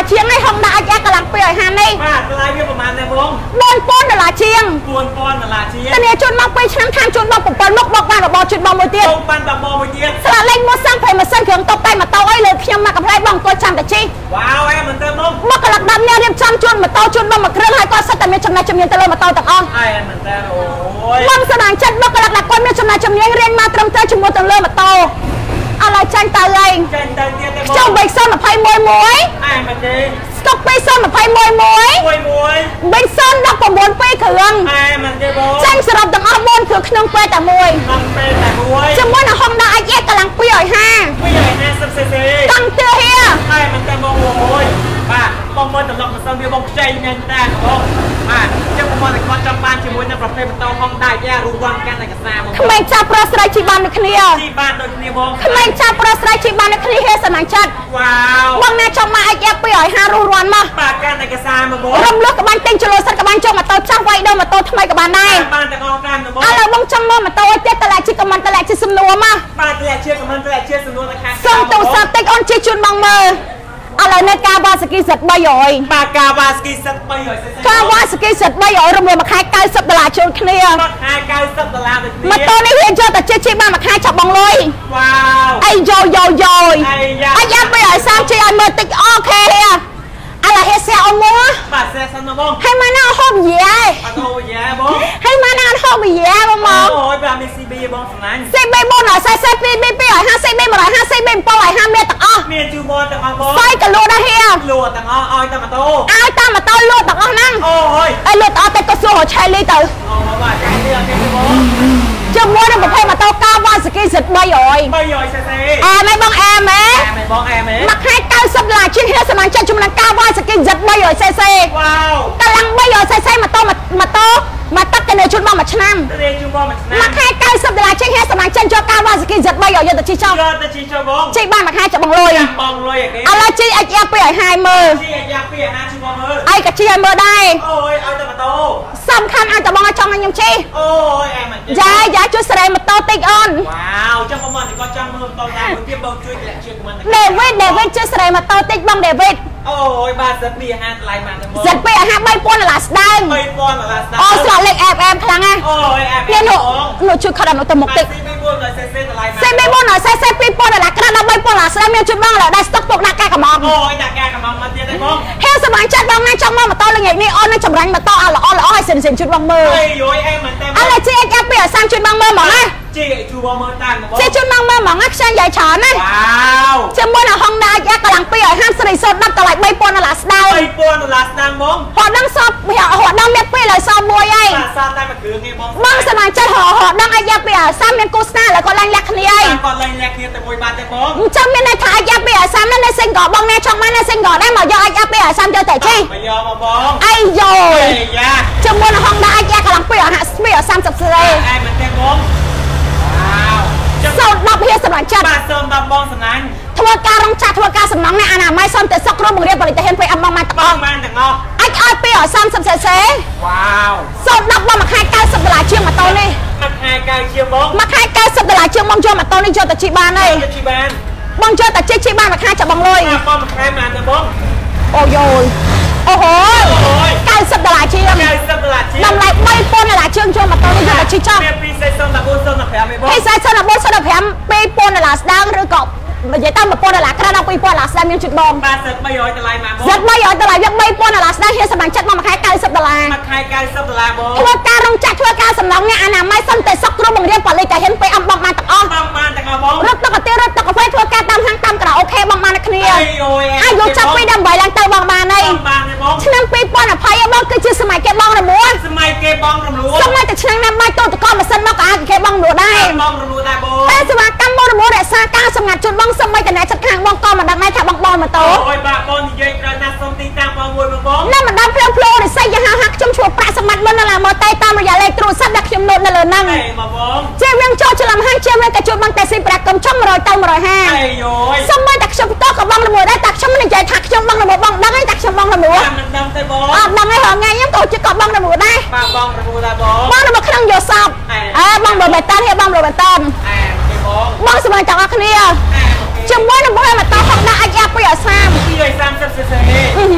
ជាងឯ Honda អាចកលាំងពីឲ្យហានេះបាទថ្លៃវាប្រហែលដែរបង bốn nghìnដុល្លារជាង bốn nghìnដុល្លារជាងតានេះជូនមកពីឆ្នាំខាងជូនមកbảyមុខមកបានរបស់ជូនមកមួយទៀតបងបានតបមួយទៀតស្លាលេងមកសាំប្រៃម៉ាស៊ីនគ្រឿងតុបតែងម៉ូតូអីលើខ្ញុំមកកំ ផ្លែបងគាត់ចាំតែជីវ៉ាវអែមិនទៅមកមកកន្លងដល់អ្នករៀបចំជូនម៉ូតូជូនបងមួយគ្រឿងហើយគាត់សិតតែមានចំណេះជំនាញទៅលើម៉ូតូទាំងអស់អែមិនទៅអូយបងស្ដាងចិត្តមកកន្លងដល់គាត់មានចំណេះជំនាញរៀនមកត្រឹមត្រូវជាមួយទៅលើម៉ូតូឥឡូវចាញ់ទៅលេងចាញ់ទៅទៀតទេបងចុះបីសុនยี่สิบเอ็ดមួយអែមិនទេស្តុកពីសុនยี่สิบเอ็ดមួយមួយមួយបីសុនสิบเก้าពីរគ្រឿងអែមិនទេបងចាញ់សរុបទាំងអស់bốnគ្រឿងក្នុងពេលតែមួយក្នុងពេលតែមួយជាមួយនឹង Honda អាចកន្លងពីឲ្យហាពីឲ្យห้าสิบซีซีតាំងទើហៀអែមិនទេបងអូយបាទបងមើលត្រឡប់មកសិនវាបងខ្ចីមែនតាបងបាទចឹងបងមកតែគាត់ចាំបានជាមួយនឹងប្រភេទម៉ូតូ Honda យ៉ារូវ័នកាន់តែកសាមកក្មេងចាប់ប្រុសស្រីជីបានដូចគ្នាជីបានដូចគ្នាបងក្មេងចាប់ប្រុសស្រីជីបានដូចគ្នាហេសមាចិត្តវ៉ាវបងណាចង់មកអាចពីឲ្យហារស់រាន់មកបាទកាន់តែកសាមកបងរំលឹកក្បាញ់ទិញចលោសិតក្បាញ់ចុះម៉ូតូចាស់វាយដូរម៉ូតូថ្មីក៏បានដែរបានទាំងអស់កាន់ទៅបងឥឡូវបងចង់មកម៉ូតូឲ្យទៀតតឡាជីកមិនតឡាជីសំនួរមកបាទតែជាខមមិនតែជាសំណួរតែខាងសុំទូរស័ព្ទតិចអូនជិះជូនបងមើលឥឡូវនៅការវ៉ាសគីសិតបីរយបាទកាវ៉ាស្គីសិតបីរយការវ៉ាសគីសិតបីរយរំលងមួយខែเก้าสิบដុល្លារជូនគ្នាបាទខែเก้าสิบដុល្លារដូចគ្នាម៉ូតូនេះវាយកតែជិះជិះបានមួយខែចាប់បងលុយវ៉ាវអីយោយោយោអាយ៉ាអាយ៉ាបីឲ្យសាមជិះឲ្យមើលតិចអូខេហេឥឡូវហេសែអមមកបាទសេសិនមកបងហើយមកណាហូបយាយអត់ហូបយ៉ាបងហើយមកណាហូបយាយបងមកអូយបាទមាន ซี บี បងសំណាញ់ซีบีbốn rồi sai sai pi pi pi rồi haซีบีmột rồi haซีบีbốn rồi ha mẹ tặng o មានជូបនទាំងអស់បង sai cả lúa đã heo លួទាំងអស់ឲ្យតែម៉ូតូ ai ta mà tao lúa tặng o năng អូយ ai lúa tao tay có số hồ chai ly từ អូបាទចានេះអត់ទេបង chưa mua được một phe mà tao cao qua ski giật bay rồi បីរយ ซี ซี à mấy bông em ấy អែមែនបងអែមែន mặc hai cao sắp là chuyên hết sắp mang chân chúng đang cao qua ski giật bay rồi xe xe វ៉ាវ ta lăng bay rồi xe xe mà to mà mà to mà tắt cái này chút bao mà năm រៀនជូបនមួយឆ្នាំ mặc hai cao sắp là chuyên hết sắp mang chân cho cao qua ski giật bay rồi giờ tự chi trong យកទៅជីចូលបង chị ban mặc hai chợ bằng lôi បងលុយអាគេ à là chị anh em bây giờ hai mơ ជីអាយ៉ាពីអាណាជូបនមើល ai cả chị em mơ đây អូយឲ្យតែម៉ូតូសំខាន់ឲ្យតបងឲ្យចង់ឲ្យខ្ញុំជិះអូយអែមិនទេយ៉ាយ៉ាជួយស្រែម៉ូតូតិចអូនវ៉ាវចឹងបងមកតែគាត់ចង់មើលម៉ូតូដែរមួយទៀតបងជួយតម្លាក់ជួយខមមិនដេវីតដេវីតជួយស្រែម៉ូតូតិចបងដេវីតអូយបាទសិតពីអាហារថ្លៃមកតែបងសិតពីអាហារបីពាន់ដុល្លារស្ដើងបីពាន់ដុល្លារស្ដាប់អូស្លាកលេខអែបអែបខ្លាំងណាស់អូយអែនេះនោះនោះជួយខិតដល់ទៅមុខតិចស៊ីបីបួនដល់សេសេថ្លៃមកសេបីbốn rồi xe xeពីរពាន់ដុល្លារក្រាស់ដល់បីពាន់ដុល្លារស្ដើងមានជួយបងឡើយដែរស្តុកពុកដាក់ការកំងអូយដាក់ការកំងមកទៀតទេបងហេសម្រាប់ចិត្តបងណាចង់មកម៉ូតូល្ងាចនេះអូននឹងចម្រាញ់ម៉ូតូឲ្យល្អល្អឲ្យសិនសិនជួយបងមើលអីយយអែមិនតែឥឡូវជីអេចពីឲ្យសាំជួយបងមើលហ្មងណាជីជួបងមើលតាមបងជីជួយបងមើលហ្មងណាខ្ចីយាយច្រើនណាវ៉ាវជាមួយនឹង Honda យ៉ាកន្លងពីឲ្យហាមសេរីសូដិតតម្លៃបីពាន់ដុល្លារស្ដើងបីពាន់ដុល្លារស្ដាំបងហត់ដឹងសពហត់ដឹងមានពីលើសមួយអីបាទសាតែមួយគ្រឿងទេបងបងសមាជិកហត់ដឹងអាយ៉ាពីអាសាមមានគូស្នាแล้วก็ឡើងលក្ខគ្នាអីគាត់ឡើងលក្ខគ្នាតែមួយបាត់ទេបងអញ្ចឹងមានន័យថាអាយ៉ាពីអាសាមនៅសិង្ហបុរីបងណាចង់មកនៅសិង្ហបុរីដែរមកយកអាយ៉ាពីអាសាមយកតែជីមកយកមកបងអីយយអីយ៉ាជាមួយនឹង Honda អាយ៉ាកន្លងពីអាហាស្ពីអាសាមសិបសេរីអែមិនទេបងវ៉ាវសូមដប់ហៀសសម្រាប់ចិត្តបាទសូមដល់បងសំណាញ់ធ្វើការរងចាក់ធ្វើការសំណងអ្នកអនាម័យសូមតែសុខក្រុមបង្រៀនបរិយាកាសពេលអមមកមកតបងបានទាំងអស់អាចឲ្យពីឲ្យសាមសិបសេសេវ៉ាវសូមដប់បងមួយខែเก้าสิบដុល្លារជាងម៉ូតូនេះមួយខែកៅជាបងមួយខែเก้าสิบដុល្លារជាងបងយកម៉ូតូនេះយកទៅជិះបានហើយជីបានបងយកតែជិះជិះបានមួយខែចាប់បងលុយបងមួយខែបានទេបងអូយយអូហូអូយเก้าสิบដុល្លារជាងកៅសិបដុល្លារជាងតម្លៃបីពាន់ដុល្លារជាងចូលម៉ូតូនេះយកទៅជិះចោះមានពីរសេសនដល់បួនសេសនដល់ប្រាំឯងបងពីសាយសិនដល់បួនសិនដល់ប្រាំពីរពាន់ដុល្លារស្ដើងឬក៏និយាយតាមmộtពាន់ដុល្លារក្រៅដល់ពីរពាន់ដុល្លារស្ដើងមានជិះបងបាទសិតបីរយតម្លៃមកបងសិតបីឲ្យតម្លៃយកបីពាន់ដុល្លារស្ដើងហៀសសម្រាប់ចិត្តមកមួយខែเก้าสิบដុល្លារមួយខែកៅសិបដុល្លារបងធ្វើការរងចាក់ធ្វើការសំណងអ្នកអនាម័យសុំតែសុខគ្រូបង្រៀនបរិយាកាសពេលអំបងបានទាំងអស់បងបានទាំងអស់បងរត់ទឹកកាទៀរត់ទឹកកាហ្វេធ្វើការតាមហាងតាមក្រៅអូខេបងបានតែគ្នាអីយយអាយុចាប់ពីដើម្បីឡើងទៅបងបានហើយបងបានទេបងឆ្នាំពីរពាន់ยี่สิบបងគឺជាសម័យគេបងរមួលសម័យគេបងរំលោះសម័យតែឆ្នាំណាំបាយតូតកម៉ាស៊ីនមកក៏អាចគេបងរមួលដែរបងរំលោះដែរបងតែសេវាកម្មបងរមួលរក្សាការសម្ងាត់ជូនបងសម័យតែអ្នកចិត្តខាងបងក៏មិនដឹងដែរថាបងបងម៉ូតូអូយបាទបងនិយាយត្រូវណាស់សុំទីតាំងបងមួយបងបងណាមិនដល់ភ្លាមភ្លោរិស័យយ៉ាងហាក់ខ្ញុំឈ្មោះប្រាក់សម្បត្តិមុនដល់មកតែតាមរយៈលេខទូរស័ព្ទដែលខ្ញុំណូតនៅលើហ្នឹងអីមកបងជៀវវិញចូលច្រឡំហាងជៀវវិញក៏ជួបបងតែស៊ីប្រាក់កំចំរយទៅរយហាអីយយសម័យតែខ្ញុំតក៏បងរមួលដែរតែខ្ញុំមិននិយាយថាខ្ញុំបងរមួលបងដឹងទេតែខ្ញុំបងរមួលមិនដឹងទេបងអត់ដឹងទេរងថ្ងៃខ្ញុំក៏ជិះក៏បងរមួលដែរបាទបងរំលោះដែរបងបងរមួលក្នុងយោស័ព្ទអើបងរមួលបេតានហេបងរមួលបេតានអែទេបងបងសម័យទាំងអស់គ្នាអែជាមួយនឹងបងម៉ូតូ Honda អាចយ៉ាពីអាសាមពីរយសាមសិបសេសេអឺ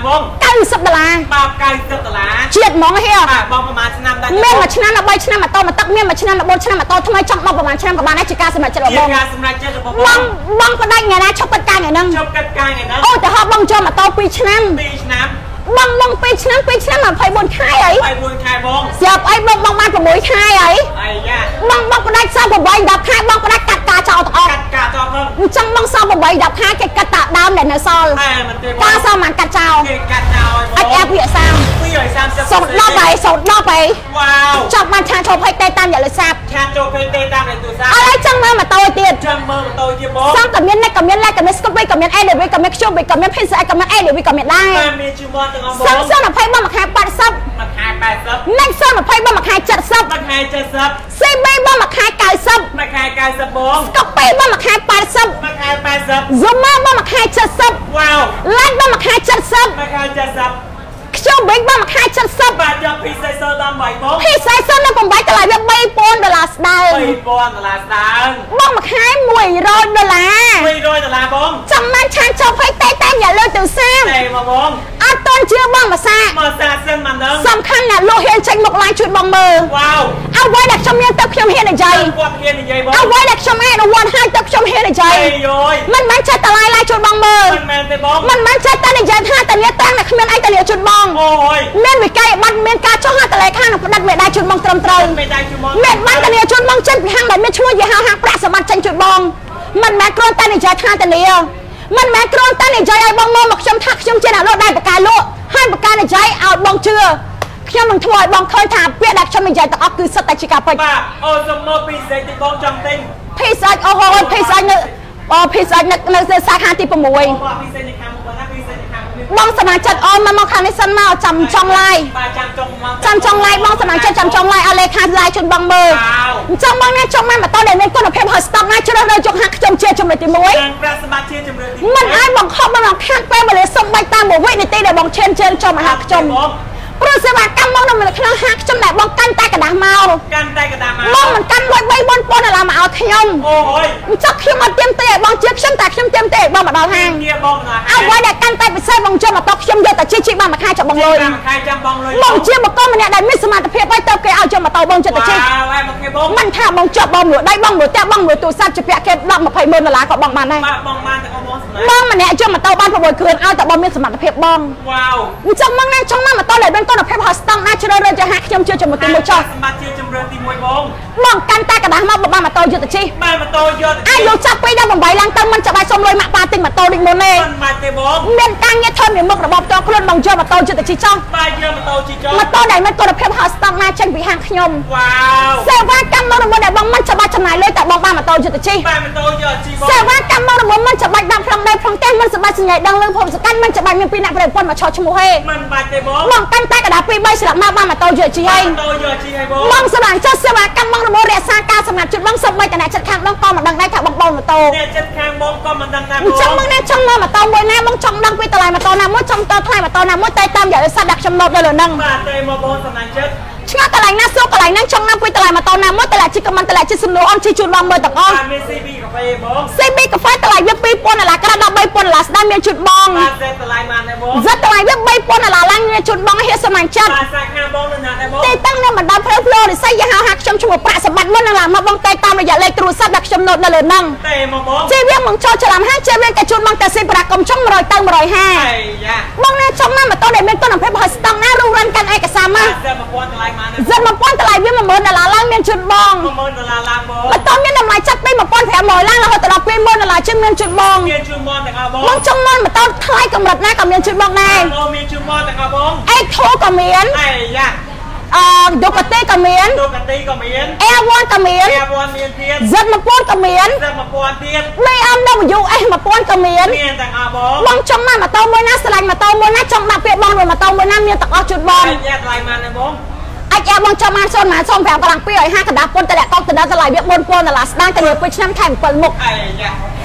បងเก้าสิบដុល្លារបាទ เก้าสิบ ដុល្លារជាតិហ្មងហៀបាទបងប្រហែលឆ្នាំដែរមានមួយឆ្នាំដល់បីឆ្នាំម៉ូតូមកទឹកមានមួយឆ្នាំដល់បួនឆ្នាំម៉ូតូថ្មីចង់មកប្រហែលឆ្នាំក៏បានដែរជាការសម្រេចចិត្តរបស់បងជាការសម្រេចចិត្តរបស់បងបងបដិញ្ញាណាឈប់កិច្ចការថ្ងៃហ្នឹងឈប់កិច្ចការថ្ងៃហ្នឹងអូទៅហោះបងចូលម៉ូតូពីរឆ្នាំពីរឆ្នាំបងបងពីរឆ្នាំពីរឆ្នាំម្ភៃបួនខែអីម្ភៃបួនខែបងស្រាប់អីបងបងបានប្រាំមួយខែអីអាយ៉ាបងបងផ្ដាច់សល់ប្រាំដប់ខែបងផ្ដាច់កាត់ការចោលទាំងអស់កាត់ការចោលផងអញ្ចឹងបងសល់ប្រាំដប់ខែគេកាត់តាដើមដែលនៅសល់តែមិនទេបងការសល់មិនកាត់ចោលគេកាត់ចោលអត់អាប់វាសាពីរសាមសិបសូនដប់អីសូនដប់អីវ៉ាវចប់បានឆាចូលភ័យតែតាមយកលុយសាប់ឆាតចូលពេលទេតាមលេខទូរស័ព្ទអត់អីចឹងមើលម៉ូតូទៀតចឹងមើលម៉ូតូទៀតបងសំក៏មាននេះក៏មានឡែកក៏មានស្គប់វិញក៏មានអេលវីក៏មានខ្ជុំវិញក៏មានភេសជ្ជៈក៏មានអេលវីក៏មានដែរតែមានជីវ័នទាំងអស់បងសំសំម្ភៃបងមួយខែ八十មួយខែแปดสิบនេះសំម្ភៃបងមួយខែเจ็ดสิบមួយខែเจ็ดสิบស៊ីបបងមួយខែเก้าสิบមួយខែเก้าสิบបងស្កប់ពេបងមួយខែ八十មួយខែแปดสิบស៊ូម៉ាបងមួយខែเจ็ดสิบវ៉ាវឡែកបងមួយខែเจ็ดสิบមួយខែเจ็ดสิบខ្ជុំវិញបងមួយខែเจ็ดสิบបាទយកពីសេសើដល់បីបងភេសជ្ជៈនៅប្រាំតម្លៃវាបីពាន់ដុល្លារស្ដើងបីពាន់ដុល្លារស្ដើងបងមួយខែមួយរយដុល្លារមួយរយដុល្លារបងចាំបានឆានចូលភ័យតែតែอย่าលើទៅសាមតែមកបងអត់តន់ជឿបងភាសាមកសាសិនមកនឹងសំខាន់ណាស់លោកហ៊ានចេញមកឡាយជួយបងមើលវ៉ាវអ្វីដែលខ្ញុំមានទៅខ្ញុំហ៊ាននិយាយគាត់ហ៊ាននិយាយបងអ្វីដែលខ្ញុំអនុវត្តឲ្យទៅខ្ញុំហ៊ាននិយាយអេយយមិនមែនចេះតែឡាយឡាយជួយបងមើលមិនមែនទេបងមិនមែនចេះតែនិយាយថាតានេះតាំងតែគ្មានអីតានេះជួយបងអូយមានវិក័យប័ណ្ណមានការចុះហត្ថលេខានិងផ្ដាច់មេដាយជួយបងត្រឹមត្រូវមេដាយជួយបងមានប័ណ្ណតានេះជួយបងចេញពីហាងដែលមានឈ្មោះយីហោហាងប្រាក់សម្បត្តិចេញជួយបងមិនមែនគ្រាន់តែនិយាយថាតានេះមិនមែនគ្រាន់តែនិយាយឲ្យបងមើលមកខ្ញុំថាខ្ញុំជាអ្នកលក់ដែលបកាលក់ហើយបកានិយាយឲ្យបងជឿខ្ញុំនឹងធ្វើឲ្យបងឃើញថាពាក្យដែលខ្ញុំនិយាយទាំងអស់គឺសុទ្ធតែជាការពិតបាទអូសុំមកពីសេចទីបងចង់ទិញភេសជ្ជៈអូហូភេសជ្ជៈនៅអូភេសជ្ជៈនៅនៅសាខាទី6 បងពីសេចទីខាងមុខណាពីសេចទីខាងមុខបងសមាជិកអូនមកមកខាងនេះសិនមកចាំចង់ឡាយបាទចាំចង់មកចាំចង់ឡាយបងសមាជិកចាំចង់ឡាយឲ្យលេខាឡាយជូនបងមើលអញ្ចឹងបងណាចង់មកម៉ូតូដែលមានគុណភាពហើយស្តង់ណាជ្រើសរើសយកហាក់ខ្ញុំជាជំរឿនទី1 ខាងប្រាក់សម្បត្តិជាជំរឿនទីមិនឲ្យបងខំបងខាងពេលវេលាសុំបាច់តាមមួយវិនាទីដែលបងឈានជើងចូលមកហាក់ខ្ញុំព្រោះសេវាកម្មបងនៅក្នុងហាក់ខ្ញុំដែលបងកាន់តែกระดาษមកកាន់តែកដាមកបងមិនកាន់លុយបីបនប៉ុនដុល្លារមកឲ្យខ្ញុំអូយអញ្ចឹងខ្ញុំអត់ទៀមទេឲ្យបងជាខ្ញុំតែខ្ញុំទៀមទេឲ្យបងមកដល់ហាងជាបងណាអ្វីដែលកាន់តែពិសេសបងចូលមកតខ្ញុំយកតែជីជីបានមួយខែចាប់បងលុយមួយខែចាំបងលុយបងជាបុគ្គលម្នាក់ដែលមានសមត្ថភាពឲ្យទៅគេឲ្យចូលម៉ូតូបងចិត្តជីវ៉ាវអែមកគេបងមិនថាបងជាប់បងមួយដៃបងមួយផ្ទះបងមួយទូរស័ព្ទជាពាក់គេដប់20ម៉ឺនដុល្លារក៏បងបានដែរបាទបងបានទាំងអស់បងសម្រាប់បងម្នាក់យកម៉ូតូបានប្រមូលគ្រឿងឲ្យតែបងមានសមត្ថភាពបងវ៉ាវអញ្ចឹងមកណាចង់មកម៉ូតូដែលមានគុណភាពហើយស្តង់ណាជ្រើសរើសចាហាក់ខ្ញុំជឿជំនួយទីមួយចុះសម្បត្តិជាជំរឿនទី1បងបងកាន់តែกระดาษមកបងបានម៉ូតូយកទៅជិះបាទម៉ូតូយកអាយុចាប់ពីដល់8ឡើងទៅមិនចាំបាច់សុំលុយម៉ាក់ប៉ាទិញម៉ូតូដូចមុនទេមិនបាច់ទេបងមានការងារធ្វើមានមុខរបបតខ្លួនបងយកម៉ូតូយកទៅជិះចុះបាទយកម៉ូតូជីចុះម៉ូតូដែលមានគុណភាពហើយស្តង់ណាចេញពីហាងខ្ញុំវ៉ាវសេវាកម្មនៅមុនដែលបងមិនចាំបាច់ចំណាយលុយតែបងបានម៉ូតូយកទៅជិះបាទម៉ូតូយកជីបងសេវាកម្មនៅមុនមិនចាំបាច់ដាំក្នុងដីក្នុងផ្ទះមិនចាំបាច់សញ្ញាដឹងលឿងភពសកម្មមិនចាំបាច់មានពីរអ្នកប្រពន្ធមកឆោតឈ្មោះទេមិនបាច់ទេបងបងកាន់តែกระดาษពីរបីស្លាប់មកបានម៉ូតូយកជិះហើយម៉ូតូយកជីឲ្យបងបងសម្រាប់ចុះសេវាកម្មបងរមរក្សាការសម្រាប់ជិះបងសុំបីតអ្នកចិត្តខាងបងក៏មិនដឹងដែរថាបងបងម៉ូតូអ្នកចិត្តខាងបងក៏មិនដឹងដែរអញ្ចឹងបងណាចង់មកម៉ូតូមួយណាបងចង់ដឹងពីតម្លៃម៉ូតូណាមួយចង់តថ្លៃម៉ូតូណាមួយតែតាមយកសាច់ដាក់ខ្ញុំណូតនៅលើហ្នឹងបាទតែមកបងសម្រាប់ចិត្តឆ្ងល់កន្លែងណាសួរកន្លែងហ្នឹងចង់ដឹងពីតម្លៃម៉ូតូណាមួយតម្លៃជីកមិនតម្លៃជីសំណួរអនជីជូនបងមើលទាំងអស់បាទមាន ซี บี កាហ្វេបងស៊ី ប៊ី កាហ្វេតម្លៃវាពីរពាន់ដុល្លារក្រៅដល់បីពាន់ដុល្លារស្ដាំមានជូនបងបាទសេតតម្លៃបានដែរបងសិតតម្លៃវាបីពាន់ដុល្លារឡើងមានជូនបងហៀសមានចិត្តបាទសាខាងបងនៅណាដែរបងទីតាំងនៅបណ្ដាផ្លូវផ្លូវរិស័យយហៅហាក់ខ្ញុំឈ្មោះប្រាក់សម្បត្តិមុននឹងឡើងមកបងតែតាមរយៈលេខទូរស័ព្ទដាក់ខ្ញុំណូតនៅលើហ្នឹងតែមកបងជីវាមកចូលច្រឡំហាងជីវាក៏ជូនបងតែស៊ីប្រាក់កុំចង់100ទៅ150 អាយយ៉ាបងណាចង់មកម៉ូតូដែលមានគុណភាពហើយស្តង់ណារុះរាន់កាន់ឯកសារមកសេត1000តម្លៃបានដែរសិត1000តម្លៃវា10000ដុល្លារឡើងមានជូនបង 10000ដុល្លារឡើងបងម៉ូតូមានតម្លៃចាប់ពី1500ឡើងរហូតដល់20000ដុល្លារជិះមានជូនបងមានជូនមកទាំងអស់បងបងចង់មកម៉ូតូថ្លៃកម្រិតណាក៏មានជូនបងដែរបងមានជូនមកទាំងអស់បងអេធូក៏មានអាយយ៉ាអឺដូកាទេក៏មានទូកាទីក៏មាន Air one ក៏មាន Air one មានទៀត Z 1000ក៏មានសេត1000ទៀតប៊ី អេម ដបលយូ S 1000ក៏មានមានទាំងអស់បងបងចង់មកម៉ូតូមួយណាស្រឡាញ់ម៉ូតូមួយណាចង់ដាក់ពាក្យបងមួយម៉ូតូមួយណាមានទាំងអស់ជូនបងអាយយ៉ាតម្លៃបានដែរបងអាចអែបងចង់បានសូនមកសូម5កន្លង2ឲ្យ50កណ្ដាស់ពុនតែកកដណ្ដើតម្លៃវា4000ដុល្លារស្ដាងតែពេលឆ្នាំខែ7មុខអាយយ៉ា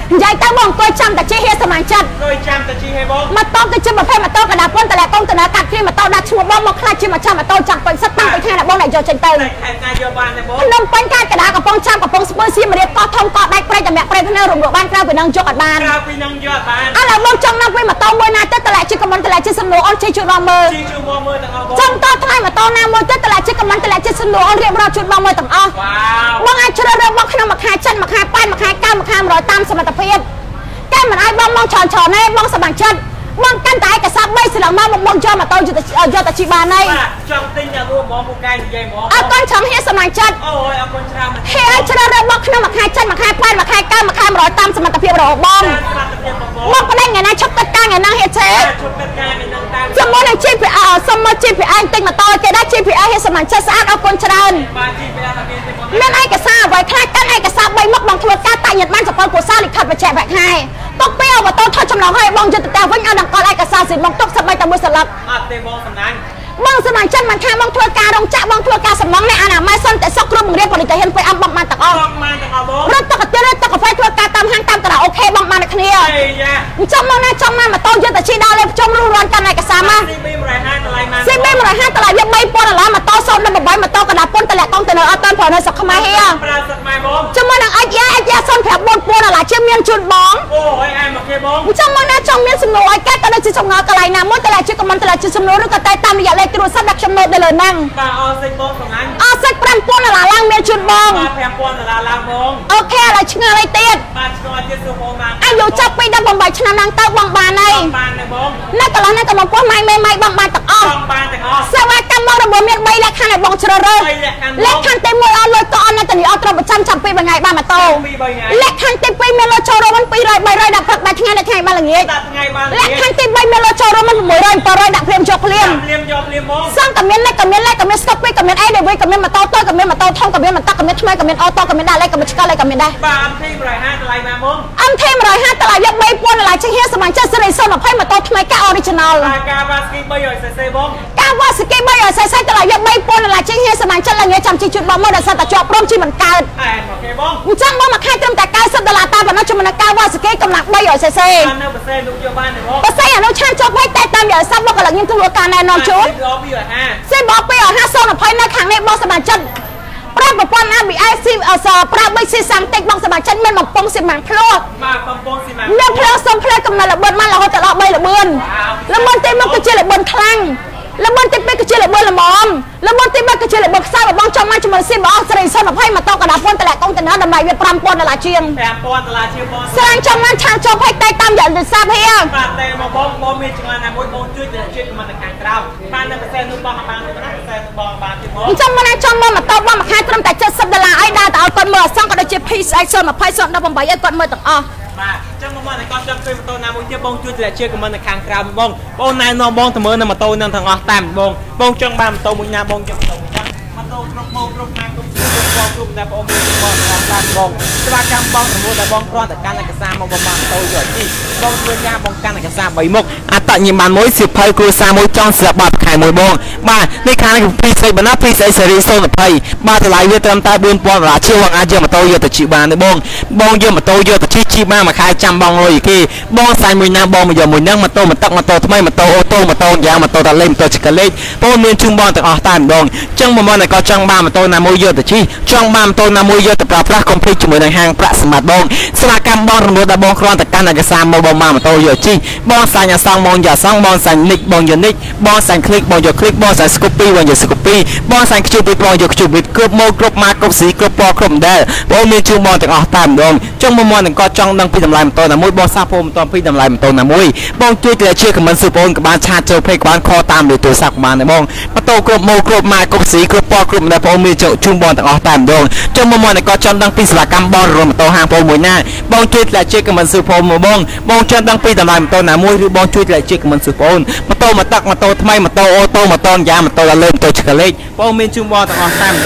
ใหญ่ตาบองกล้วยจำแต่ชี้เฮียสมัยจัดกล้วยจำแต่ชี้ให้บองมาต้มแต่จิ้มมาเพ่มาต้มกระดาษป้นแต่ละต้มแต่ละกัดขี้มาต้มดัชชัวบองมาคลายจิ้มมาจำมาต้มจังเป็นสัตว์ตั้งไปแค่ไหนบองไหนโจเจนเตอร์แข่งงานโยบานเลยบองนมเป็นการกระดาษกับปองจำกับปองสเปอร์ซีมาเรียกก็ทองก็ได้ไปแต่แม่ไปพนันรวมรวมบ้านกล้าไปนั่งจกอัดบ้านกล้าไปนั่งยอดบ้านอะไรบองจังนั่งไปมาต้มบนนาเตแต่ละชิ้นกับมันแต่ละชิ้นสนุกอ่อนชิ้นจุดบองมือชี้ชูมอมือต่างเอาบองจังต้นทลายมาต้มน้ำมือเตแต่ละชิ้นกับมันแต่ละชิ้นสนุกอ่อนเรียบร้อยจุดบองมือต่างอ้อว้าวบางอันเชื่อเรื่องบางขนมมาขายจันมาขายป้ายมาขายก้าวมาขายร้อยตามสมรรถภาพแก้มันไอ้บองบองชอนชอนในบองสมังชันบางกันแต่ไอ้กระซับไม่สลังมาบางบางเจ้ามาต้มจุดเจ้าตะชีบานในจังติ้งอย่ารู้มองผู้การใหญ่มองเอาก้อนช้ำให้สมังชันโอ้ยเอาคนชรามันเฮ้ยเชื่อเรื่องบางขนมมาขายจันมาขายป้ายมาขายก้าวมาขายร้อยตามสมรรถภาพเราบองบางก็ได้ไงนะชอบตัดการไงนะเฮเชฟชุดเป็นการเป็นต่างสมมติในจีพีอาสมมติจีพีอาติ้งมาต่อแกได้จีพีอาให้สมังชันสะอาดเอาคนชราๆมาจีไปแล้วทำเองเป็นคนเล่นไอ้กระซ่าไว้คลายกันไอ้กระซ่าใบมกบางทัวร์ก้าตายหยัดมันจะปอนกูซ่าลิขัดไปแฉะแบกให้ตกเปรี้ยวว่าต้นทอดจำลองให้บองจะแต่วิ่งเอาดังกอนไอ้กระซ่าสิบองตกสบายแต่มือสลับอาเตมองสำนักบางสมัยจันมันแค่บางทัวร์การงจะบางทัวร์การสมองในอาณาไม่สั้นแต่ซอกกลุ่มเรียนผลิตเห็นไปอัมบังมันตะอ้อต้องมาแต่เอาบองรถตกกระเจี๊ยบตกกระไฟทัวร์การตามห้างตามตลาดโอเคบางมันเคลียร์ไอ้ยาจำมองนะจำมามาต้นเยอะแต่ชีดาวเลยจมรู้ร้อนกันไอ้กระซ่ามาซีบีมไรห้าอะไรมาซิไม่มาห้าตลาดยังไม่ปนอะไรมาต้นโซนมาบ่อยมาต้นกระดาษปนตะแหลกต้องแต่เนื้อต้นผ่อนในสักขมาเฮียปลาสักไม้บองจำมองนะไอ้ยาไอ้ยาโซนแผลบนปนอะไรเชื่อเมียนจุดบองโอ้ยไอ้มาเคบองจำมันนะจำเมียนสมโนไอ้แก่ตอนนั้นจะจงงอกอะไรนะมดตลาดชื่อกับมันตลาดชื่อสมโนหรือกระต่ายตามระยะเลยตรวจสับดักจำโนได้เลยนั่งปลาออซิบองสำนักอาสักปรันปนอะไรล่างเมียนจุดบองปลาแพมปอนตลาดลางบองโอเคอะไรชื่ออะไรเตี้ยปลาชนวนเจ็ดสิบโมมาอายุจับไปดับบางใบชนะนางเต้าบางบานในปลาในบองนั่นตลาดนั่นกับมันปนไม้ไม่ไม่บางบานตะอ้อต้องปลาแต่ออสวัสดิ์กำมองระเบิดเมียนใบและข้างในบองเชลเรอร์เล็กข้างเต็มมวยเอาเลยก็อันนั้นแต่นี่เอาตระบัดจำจำปีบางไงบ้างมาโตปีใบไงเล็กข้างเต็มปีเมียนโลโชโรมันปีไรใบไรดับพักใบทั้งไงในไงบ้างละเงี้ยตัดไงบ้างเล็กข้างเต็มใบเมียนโลโชโรมันหมวยไรปรอยดับเพลียมโจเพลียมเลี้ยมยอมเลี้ยมบองสร้างกับเมียนเล็กกับเมียนเล็กกับเมียนสต็อกไปกับเมียนไอเดวิกับเมียนมาโตโต้กับเมียนมาโตท่องกับเมียนมาตักกับเมียนทำไมกับเมียนออโต้กับเมียนได้เล็กกับเมียนชิคก้าเล็กกับเมียนได้ปลาอัมทีไรห้าอะไรมาบองอันเทมรอยห้าตลาดยักษ์ใบปนอะไรเช่นเฮียสมัยเจ้าสิริสนมาไพ่มาโตทำไมก้าออริจินอลปลากาบาสกีใบใหญ่เซ่บองก้าวว่าสกีใบใหญ่ใส่ใส่ตลาดยักษ์ใบปนอะไรเช่นเฮียสมัยเจ้าละเงี้ยจำจีจุดบอมเมื่อเดือนสัตว์จอบร่มชีเหมือนกันไอ้มาเคบองจ้างบอมมาค่ายเติมแต่กายสัตว์ตลาดตาแบบนั้นจุมันก้าวว่าสกีกำลังใบใหญ่ใส่ใส่ปลาเนื้อเปอร์เซ็นต์ลูกเยอะบ้านเนี่ยบองภาษาอย่างนู้นช่างจบให้แต่ตามอย่างซ้ำว่ากับหลังยิงตัวการแน่นอนชุดรอปีใหญ่ห้าเส้นบอกไปอ่ะห้าโซนอ่ะพอยในขังในบอสมัยจันปราบปอนนะบีไอซีเออปราบไม่ซีสังเต็กบองสมัยจันมันมาปองสิมันพลอดมาปองปองสิมาเนื้อเพลสมเพลกำนันละเบิดมันเราเขาจะละใบละเบินละเบินเต็มมันก็เจริญเบินคลั่งละเบินเต็มไปก็เจริญเบินละมอมละเบินเต็มไปก็เจริญเบินซ่าแบบบองจอมมันจมันซีบอกสริสนมาให้มาต้องกระดาษปนแต่ละกองแต่เนื้อดำใบเวียปรำปนอะไรเชียงแถมปอนตลาดเชียงบองสร้างจอมมันช่างจอมให้ใจตามอย่างเดือดซาเพียงปลาเตะมาบองบองมีจังหวะนะมวยบองช่วยเดือดช่วยมันในการกล้าวปลาเนื้อเปอร์เซ็นต์ลูกบองมาบางเนื้อเปอร์เซ็นต์บองบางที่บองจอมมันจอมมันมาตบมาขายตรมแต่เจ็ดสัปดาห์ไอ้ดาแต่เอาก้อนเมื่อสร้างก็ได้เจ็บพีซไอ้โซนมาพายโซนดับบใบไอ้ก้อนเมื่อต่างอ้อมาจังมาในกองจังเคยมาโตนามวยเที่ยวบองช่วยเดือดช่วยมันในการกล้าวบองบองนายนอมบองเสมอในมาโตนั่งทางออกตามบองบองจังบามโตมุญญาบองจังโตจังมาโตกรบโมกรบนางกรบซื้อกรบกรบแต่บองมีบองออกตามบองสวากรรมบองสมมติแต่บองกรอนแต่การในกระซามบองบองโตอยู่ที่บองมุญญาบองการในกระซามใบมุกอัตตยิมันมวยสิบเพลครูซามวยจ้องเสือบาดไข่มวยบองมาในครั้งพีเซบนาพีเซเซรีโซนเพลมาทลายเวทเติมตาบุญปอนราเชื่อวังอาเจียมาโตเยอะแต่ชีบานในบองบองเยอะมาโตเยอะแต่ชีชีมามาขายจำบองเลยที่บองใส่มวยนาบองมาเยอะมวยนั่งมาโตมาตักมาโตทำไมมาโตโอโตมาโตยางมาโตตะเล่มโตชิกะเล็กเพราะมีชุมบองแต่ออกตามบองจังบองในก็จังบ้ามาโตนามวยเยอะแต่ชีจังบ้ามาโตนามวยเยอะแต่ปราบพระคอมพลีจมวยในห้างพระสมัติบองสลากรรมบองรวมแต่บองครอนแต่การในกระซามบองมามาโตเยอะชีบองใส่ยาซองบองยาซองบองใส่นิกบองยานิกบองใส่คลิกบองยาคลิกบองใส่สกูปี้บองยาสกูปี้บองใส่คิวบิดบองยาคิวบิดกรุ๊ปโมกรุ๊ปมากรุ๊ปสีกรุ๊ปปอกรุ๊ปเดลบองมีชุมบองแต่ออกตามบองจังบองในก็จังดังพี่ทำลายมาโตนามวยบองซาโพมตอนพี่ทำลายมาโตนามวยบองช่วยเกลี่ยเชื่อกับมันสืบโอนกับบ้านชาติเจ้าเพลกบ้านคอตามโดยตัวสักมาในบองมาโตกรุ๊ปโมกรุ๊ปมากรุ๊ปสีกรุ๊ปปอกรุ๊ปเดลบองมีเจ้าชุมบองแต่ออกตามบองจังบองในก็จังดังพี่สลากรรมบองรวมมาโตห้างโพมวยหน้าบองช่วยเกลี่ยเชื่อกับมันสืบโอนมาบองบองจังดังพี่ทำลายมาโตนามวยหรือบองช่วยเกลี่ยเชื่อกับมันสืบโอนมาโตมาตักมาโตทำไมมาโตโอโตมาโตยามาโตละเริ่มโตชิกะเล็กบองมีชุมบองแต่ออกตามบอง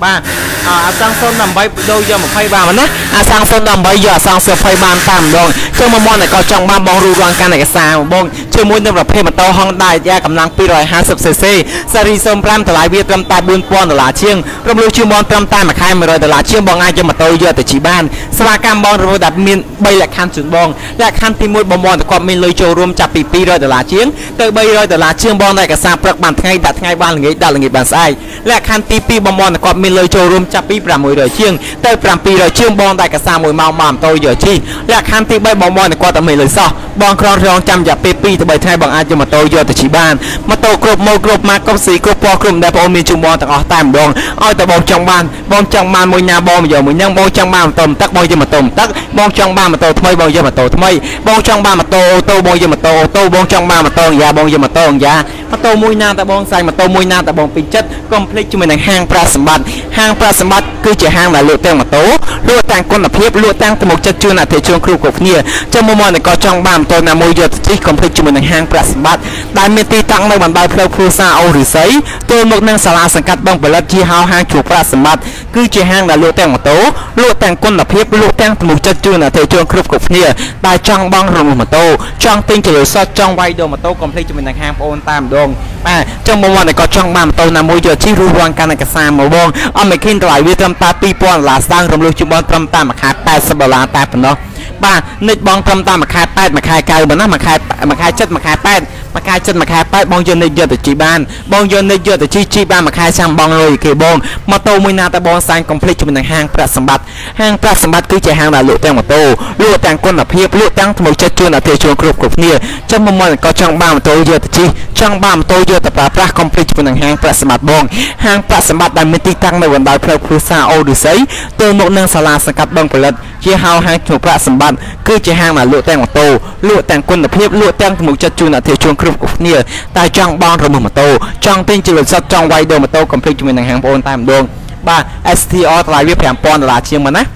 បាទអាសាំងសូនដើម្បីដូរយកยี่สิบបានណាអាសាំងសូនដើម្បីយកអាសាំងยี่สิบបានតាមម្ដងគឺមកមកតែក៏ចង់បានបងរូបរាងកាន់ឯកសារបងជាមួយនឹងប្រភេទម៉ូតូ Honda យ៉ាកម្លាំងtwo hundred fiftyซีซีស៊េរីศูนย์ห้าតម្លៃវាត្រឹមតែfour thousandដុល្លារជាងរំលោះជាបងត្រឹមតែមួយខែone hundredដុល្លារជាងបងអាចយកម៉ូតូយកទៅជិះបានសេវាកម្មបងរហូតដល់មានthreeលក្ខខណ្ឌជូនបងលក្ខខណ្ឌទីoneបងបងតែគាត់មានលុយចូលរួមចាប់ពីtwo hundredដុល្លារជាងទៅthree hundredដុល្លារជាងបងតែឯកសារព្រឹកបានថ្ងៃដាក់ថ្ងៃបានល្ងាចដាក់ល្ងាចបានស្អែកលក្ខខណ្ឌទីtwoបងបងតែគាត់មានលុយចូលរួមចាប់ពីsix hundredជាងទៅseven hundredជាងបងតែឯកសារoneម៉ោងបានម៉ូតូយកជិះលក្ខខណ្ឌទីthreeបងបងតែគាត់តែមានលុយសោះបងក្រងរងចាំរយៈពេលtwoទៅthreeថ្ងៃបងអាចយកម៉ូតូយកទៅជិះបានម៉ូតូគ្រប់ម៉ូដគ្រប់ម៉ាកគ្រប់ស៊ីគ្រប់ពណ៌គ្រប់ដែលបងមានជូនបងទាំងអស់តែម្ដងឲ្យតែបងចង់បានបងចង់បានមួយណាបងយកមួយនឹងបងចង់បានម៉ូតូទឹកបងយកម៉ូតូទឹកបងចង់បានម៉ូតូថ្មីបងយកម៉ូតូថ្មីបងចង់បានម៉ូតូអូតូបងយកម៉ូតូអូតូបងចង់បានម៉ូតូយ៉ាបងយកម៉ូតូយ៉ាម៉ូតូមួយណាតែបងសាយម៉ូតូមួយណាតែបងពេញចិត្តកុំភ្លេចជាមួយនឹងហាងប្រាសម្បត្តិហាងប្រាសម្បត្តិគឺជាហាងដែលលក់ទាំងម៉ូតូលក់ទាំងគុណភាពលក់ទាំងទំនុកចិត្តជូនអតិថិជនគ្រប់គ្រប់គ្នាចាំមកមកតែក៏ចង់បានម៉ូតូណាមួយយកទៅជិះកុំភ្លេចជាមួយនឹងហាងប្រាសម្បត្តិដែលមានទីតាំងនៅបណ្ដោយផ្លូវគ្រួសារអូរិស័យទល់មុខនឹងសាលាសង្កាត់បឹងផលិតជាហៅហាងជួបប្រាសម្បត្តិគឺជាហាងដែលលក់ទាំងម៉ូតូលក់ទាំងគុណភាពលក់ទាំងទំនុកចិត្តជូនអតិថិជនគ្រប់គ្រប់គ្នាដែលចង់បងរំលោះម៉ូតូចង់ទិញជលុយសតចង់វាយដូរម៉ូតូកុំភ្លេចជាមួយនឹងហាងបងអូនតាមម្ដងបាទចាំមកមកតែក៏ចង់បានម៉ូតូណាមួយយកជិះរួចរាល់កាន់ឯកសារមកបងអត់មិនឃើញតម្លៃវាត្រឹមតែtwo thousandដុល្លារស្ដើងរំលោះជាបងត្រឹមតែមួយខែeightyដុល្លារតែប៉ុណ្ណោះបាទនិចបងត្រឹមតែមួយខែeightមួយខែnineប៉ុណ្ណាមួយខែមួយខែsevenមួយខែeightមួយខែsevenមួយខែeightបងយកនិចយកទៅជិះបានបងយកនិចយកទៅជិះជិះបានមួយខែចាំបងលុយគេបងម៉ូតូមួយណាតែបងសាញ់កុំភ្លេចជាមួយនឹងហាងប្រាក់សម្បត្តិហាងប្រាក់សម្បត្តិគឺជាហាងដែលលក់ទាំងម៉ូតូលក់ទាំងគុណភាពលក់ទាំងទំនុកចិត្តជូនអតិថិជនគ្រប់គ្រប់គ្នាចាំមកមកក៏ចង់បានម៉ូតូយកទៅជិះចង់បានម៉ូតូយកទៅប្រើប្រាស់កុំភ្លេចជាមួយនឹងហាងប្រាក់សម្បត្តិបងហាងប្រាក់សម្បត្តិដែលមានទីតាំងនៅបណ្ដោយផ្លូវគ្រួសារអូរិស័យទល់មុខនឹងសាលាសង្កាត់បឹងផលិតជាហៅហាងជួបប្រាក់សម្បត្តិគឺជាហាងដែលលក់ទាំងម៉ូតូលក់ទាំងគុណភាពលក់ទាំងទំនុកចិត្តជូនអតិថិជនគ្រប់គ្រប់គ្នាតែចង់បងរំលោះម៉ូតូចង់ទិញជលុយសតចង់វាយដូរម៉ូតូកុំភ្លេចជាមួយនឹងហាងបងអូនតែម្ដងបាទ S T R តម្លៃវាfive thousandដុល្លារជាងមកណា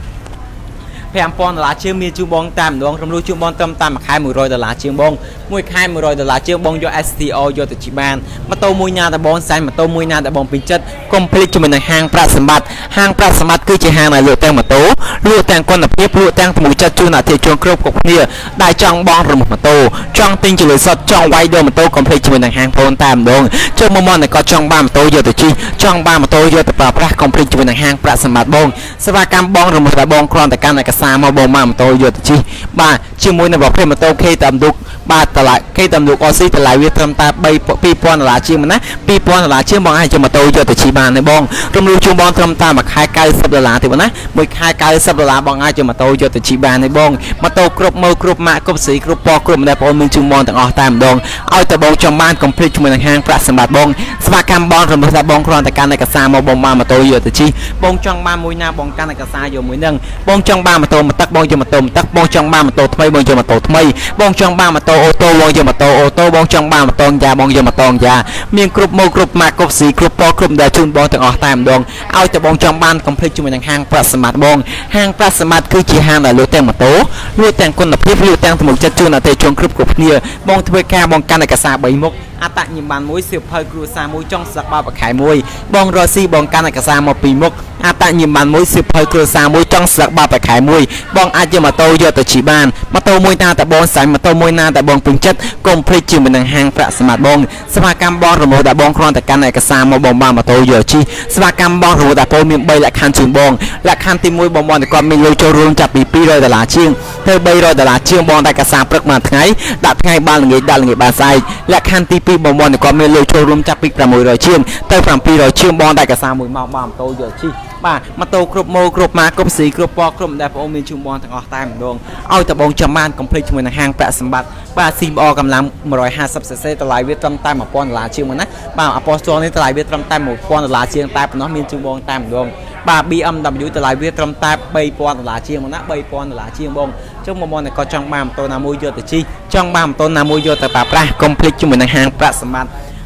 five thousandដុល្លារជាងមានជូនបងតែម្ដងរំលោះជូនបងត្រឹមតែមួយខែone hundredដុល្លារជាងបងមួយខែone hundredដុល្លារជាងបងយក S T R យកទៅជិះបានម៉ូតូមួយណាតែបងសាញ់ម៉ូតូមួយណាតែបងពេញចិត្តកុំភ្លេចជាមួយនឹងហាងប្រាក់សម្បត្តិហាងប្រាក់សម្បត្តិគឺជាហាងដែលលក់ទាំងម៉ូតូលក់ទាំងគុណភាពលក់ទាំងទំនុកចិត្តជូនអតិថិជនគ្រប់គ្រប់គ្នាដែលចង់បងរំលោះម៉ូតូចង់ទិញជលុយសតចង់វាយដូរម៉ូតូកុំភ្លេចជាមួយនឹងហាងបងតែម្ដងចុះមកមកតែក៏ចង់បានម៉ូតូយកទៅជិះចង់បានម៉ូតូយកទៅប្រើប្រាស់កុំភ្លេចជាមួយនឹងហាងប្រាក់សម្បត្តិបងសេវាកម្មបងរំលោះតែបងគ្រាន់តែកាន់ឯកសារមកបងមកម៉ូតូយកទៅជិះបាទជាមួយនឹងប្រភេទម៉ូតូ K តាមឌុកបាទតម្លៃ K តាមឌុក O C តម្លៃវាត្រឹមតែtwo thousandដុល្លារជាងណាtwo thousandដុល្លារជាងបងអាចយកម៉ូតូយកទៅជិះបានទេបងរំលោះជូនបងត្រឹមតែមួយខែninetyដុល្លារទេបងណាមួយខែninetyដុល្លារបងអាចយកម៉ូតូយកទៅជិះបានទេបងម៉ូតូគ្រប់ម៉ូដគ្រប់ម៉ាកគ្រប់สีគ្រប់ពណ៌គ្រប់ដែលបងមានជូនបងទាំងអស់តែម្ដងឲ្យតែបងចង់បានកុំភ្លេចជាមួយនឹងហាងប្រាក់សម្បត្តិបងសេវាកម្មបងរំលោះតែបងគ្រាន់តែកាន់ឯកសារមកបងបានម៉ូតូយកទៅជិះបងចង់បានមួយណាបងកាន់ឯកសារយកមួយនឹងបងចង់បានម៉ូតូមកទឹកបងយកម៉ូតូមកទឹកបងចង់បានម៉ូតូថ្មីបងយកម៉ូតូថ្មីបងចង់បានម៉ូតូអូតូបងយកម៉ូតូអូតូបងចង់បានម៉ូតូយ៉ាបងយកម៉ូតូយ៉ាមានគ្រប់ម៉ូដគ្រប់ម៉ាកគ្រប់สีគ្រប់ពណ៌គ្រប់ដែលជូនបងទាំងអស់តែម្ដងឲ្យតែបងចង់បានកុំភ្លេចជាមួយនឹងហាងប្រាក់សម្បត្តិបងហាងប្រាក់សម្បត្តិគឺជាហាងដែលលក់ទាំងម៉ូតូលក់ទាំងគុណភាពលក់ទាំងទំនុកចិត្តជូនអតិថិជនគ្រប់គ្រប់គ្នាបងធ្វើការបងកាន់ឯកសារthreeមុខអត្តញ្ញាណប័ណ្ណមួយសៀវភៅគ្រួសារមួយចុងស្លឹកបាបខែមួយបងរកស៊ីបងកាន់ឯកសារមកtwoមុខអត្តញ្ញាណប័ណ្ណមួយសៀវភៅគ្រួសារមួយចុងស្លឹកបាបខែមួយបងអាចយកម៉ូតូយកទៅជិះបានម៉ូតូមួយណាតែបងសាញ់ម៉ូតូមួយណាតែបងពេញចិត្តកុំភ្លេចជាមួយនឹងហាងប្រាក់សម្បត្តិបងសេវាកម្មបងរំលោះតែបងគ្រាន់តែកាន់ឯកសារមកបងបានម៉ូតូយកជិះសេវាកម្មបងរំលោះតែបងមានthreeលក្ខខណ្ឌជូនបងលក្ខខណ្ឌទីoneបងបងតែគាត់មានលុយចូលរួមចាប់ពីtwo hundredដុល្លារជាងទៅthree hundredដុល្លារជាងបងតែឯកសារព្រឹកមួយថ្ងៃដាក់ថ្ងៃបានល្ងាចដាក់ល្ងាចបានស្អែកលក្ខខណ្ឌទីtwoបងបងតែគាត់មានលុយចូលរួមចាប់ពីsix hundredជាងទៅseven hundredជាងបងតែឯកសារមួយម៉ោងបានម៉ូតូយកជិះបាទម៉ូតូគ្រប់ម៉ូដគ្រប់ម៉ាកគ្រប់สีគ្រប់ពណ៌គ្រប់ដែលបងមានជូនបងទាំងអស់តែម្ដងឲ្យតែបងចាំបានកុំភ្លេចជាមួយនឹងហាងប្រាក់សម្បត្តិបាទ C M R កម្លាំងone fiftyซีซีតម្លៃវាត្រឹមតែone thousandដុល្លារជាងមកណាបាទអពស្ទលនេះតម្លៃវាត្រឹមតែone thousandដុល្លារជាងតែប៉ុណ្ណោះមានជូនបងតែម្ដងបាទ B M W តម្លៃវាត្រឹមតែthree thousandដុល្លារជាងមកណាthree thousandដុល្លារជាងបងចុះមកមកក៏ចង់បានម៉ូតូណាមួយយកទៅជិះចង់បានម៉ូតូណាមួយយកទៅប្រើប្រាស់កុំភ្លេចជាមួយនឹងហាងប្រាក់សម្បត្តិ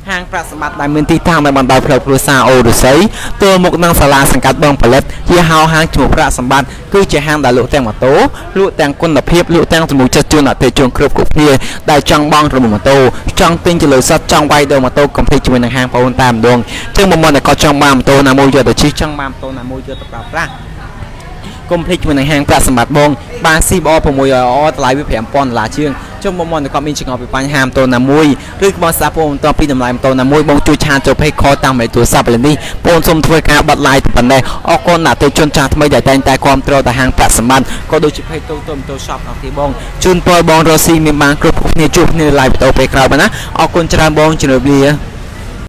ហាងប្រាក់សម្បត្តិដែលមានទីតាំងនៅបណ្ដោយផ្លូវគ្រួសារអូរុស័យទល់មុខនឹងសាលាសង្កាត់បឹងផលិតជាហៅហាងឈ្មោះប្រាក់សម្បត្តិគឺជាហាងដែលលក់ទាំងម៉ូតូលក់ទាំងគុណភាពលក់ទាំងជំនួយចិត្តជូនអតិថិជនគ្រប់គ្រប់គ្នាដែលចង់បង់រំម៉ូតូចង់ទិញជលុយសុទ្ធចង់វាយដូរម៉ូតូកុំភ្លេចជាមួយនឹងហាងបងប្អូនតែម្ដងចឹងបំមិនតែគាត់ចង់បានម៉ូតូណាមួយយកទៅជិះចង់បានម៉ូតូណាមួយយកទៅប្រើប្រាស់កុំភ្លេចជាមួយនឹងហាងប្រាក់សម្បត្តិបងបាន C B R ៦រយអតម្លៃវាប្រាំពាន់ដុល្លារជាងចុងបំមិនតែគាត់មានចង្អុលពីបញ្ហាម៉ូតូណាមួយឬក៏បងសាប់បងបន្តពីតម្លៃម៉ូតូណាមួយបងជួយឆានចូល Page Call តាមលេខទូរស័ព្ទឥឡូវនេះបងសូមធ្វើការបិទ Live ប៉ុណ្ណេះអរគុណដល់អតិថិជនចាស់ថ្មីដែលតែងតែគាំទ្រដល់ហាងប្រាក់សម្បត្តិក៏ដូចជា Page ទូទៅម៉ូតូ Shop អរគុណបងជូនពរបងរស់ស៊ីមានបានគ្រប់គ្នាជួបគ្នា Live បន្តពេលក្រោយបាទណាអរគុណច្រើនបងជម្រាបលា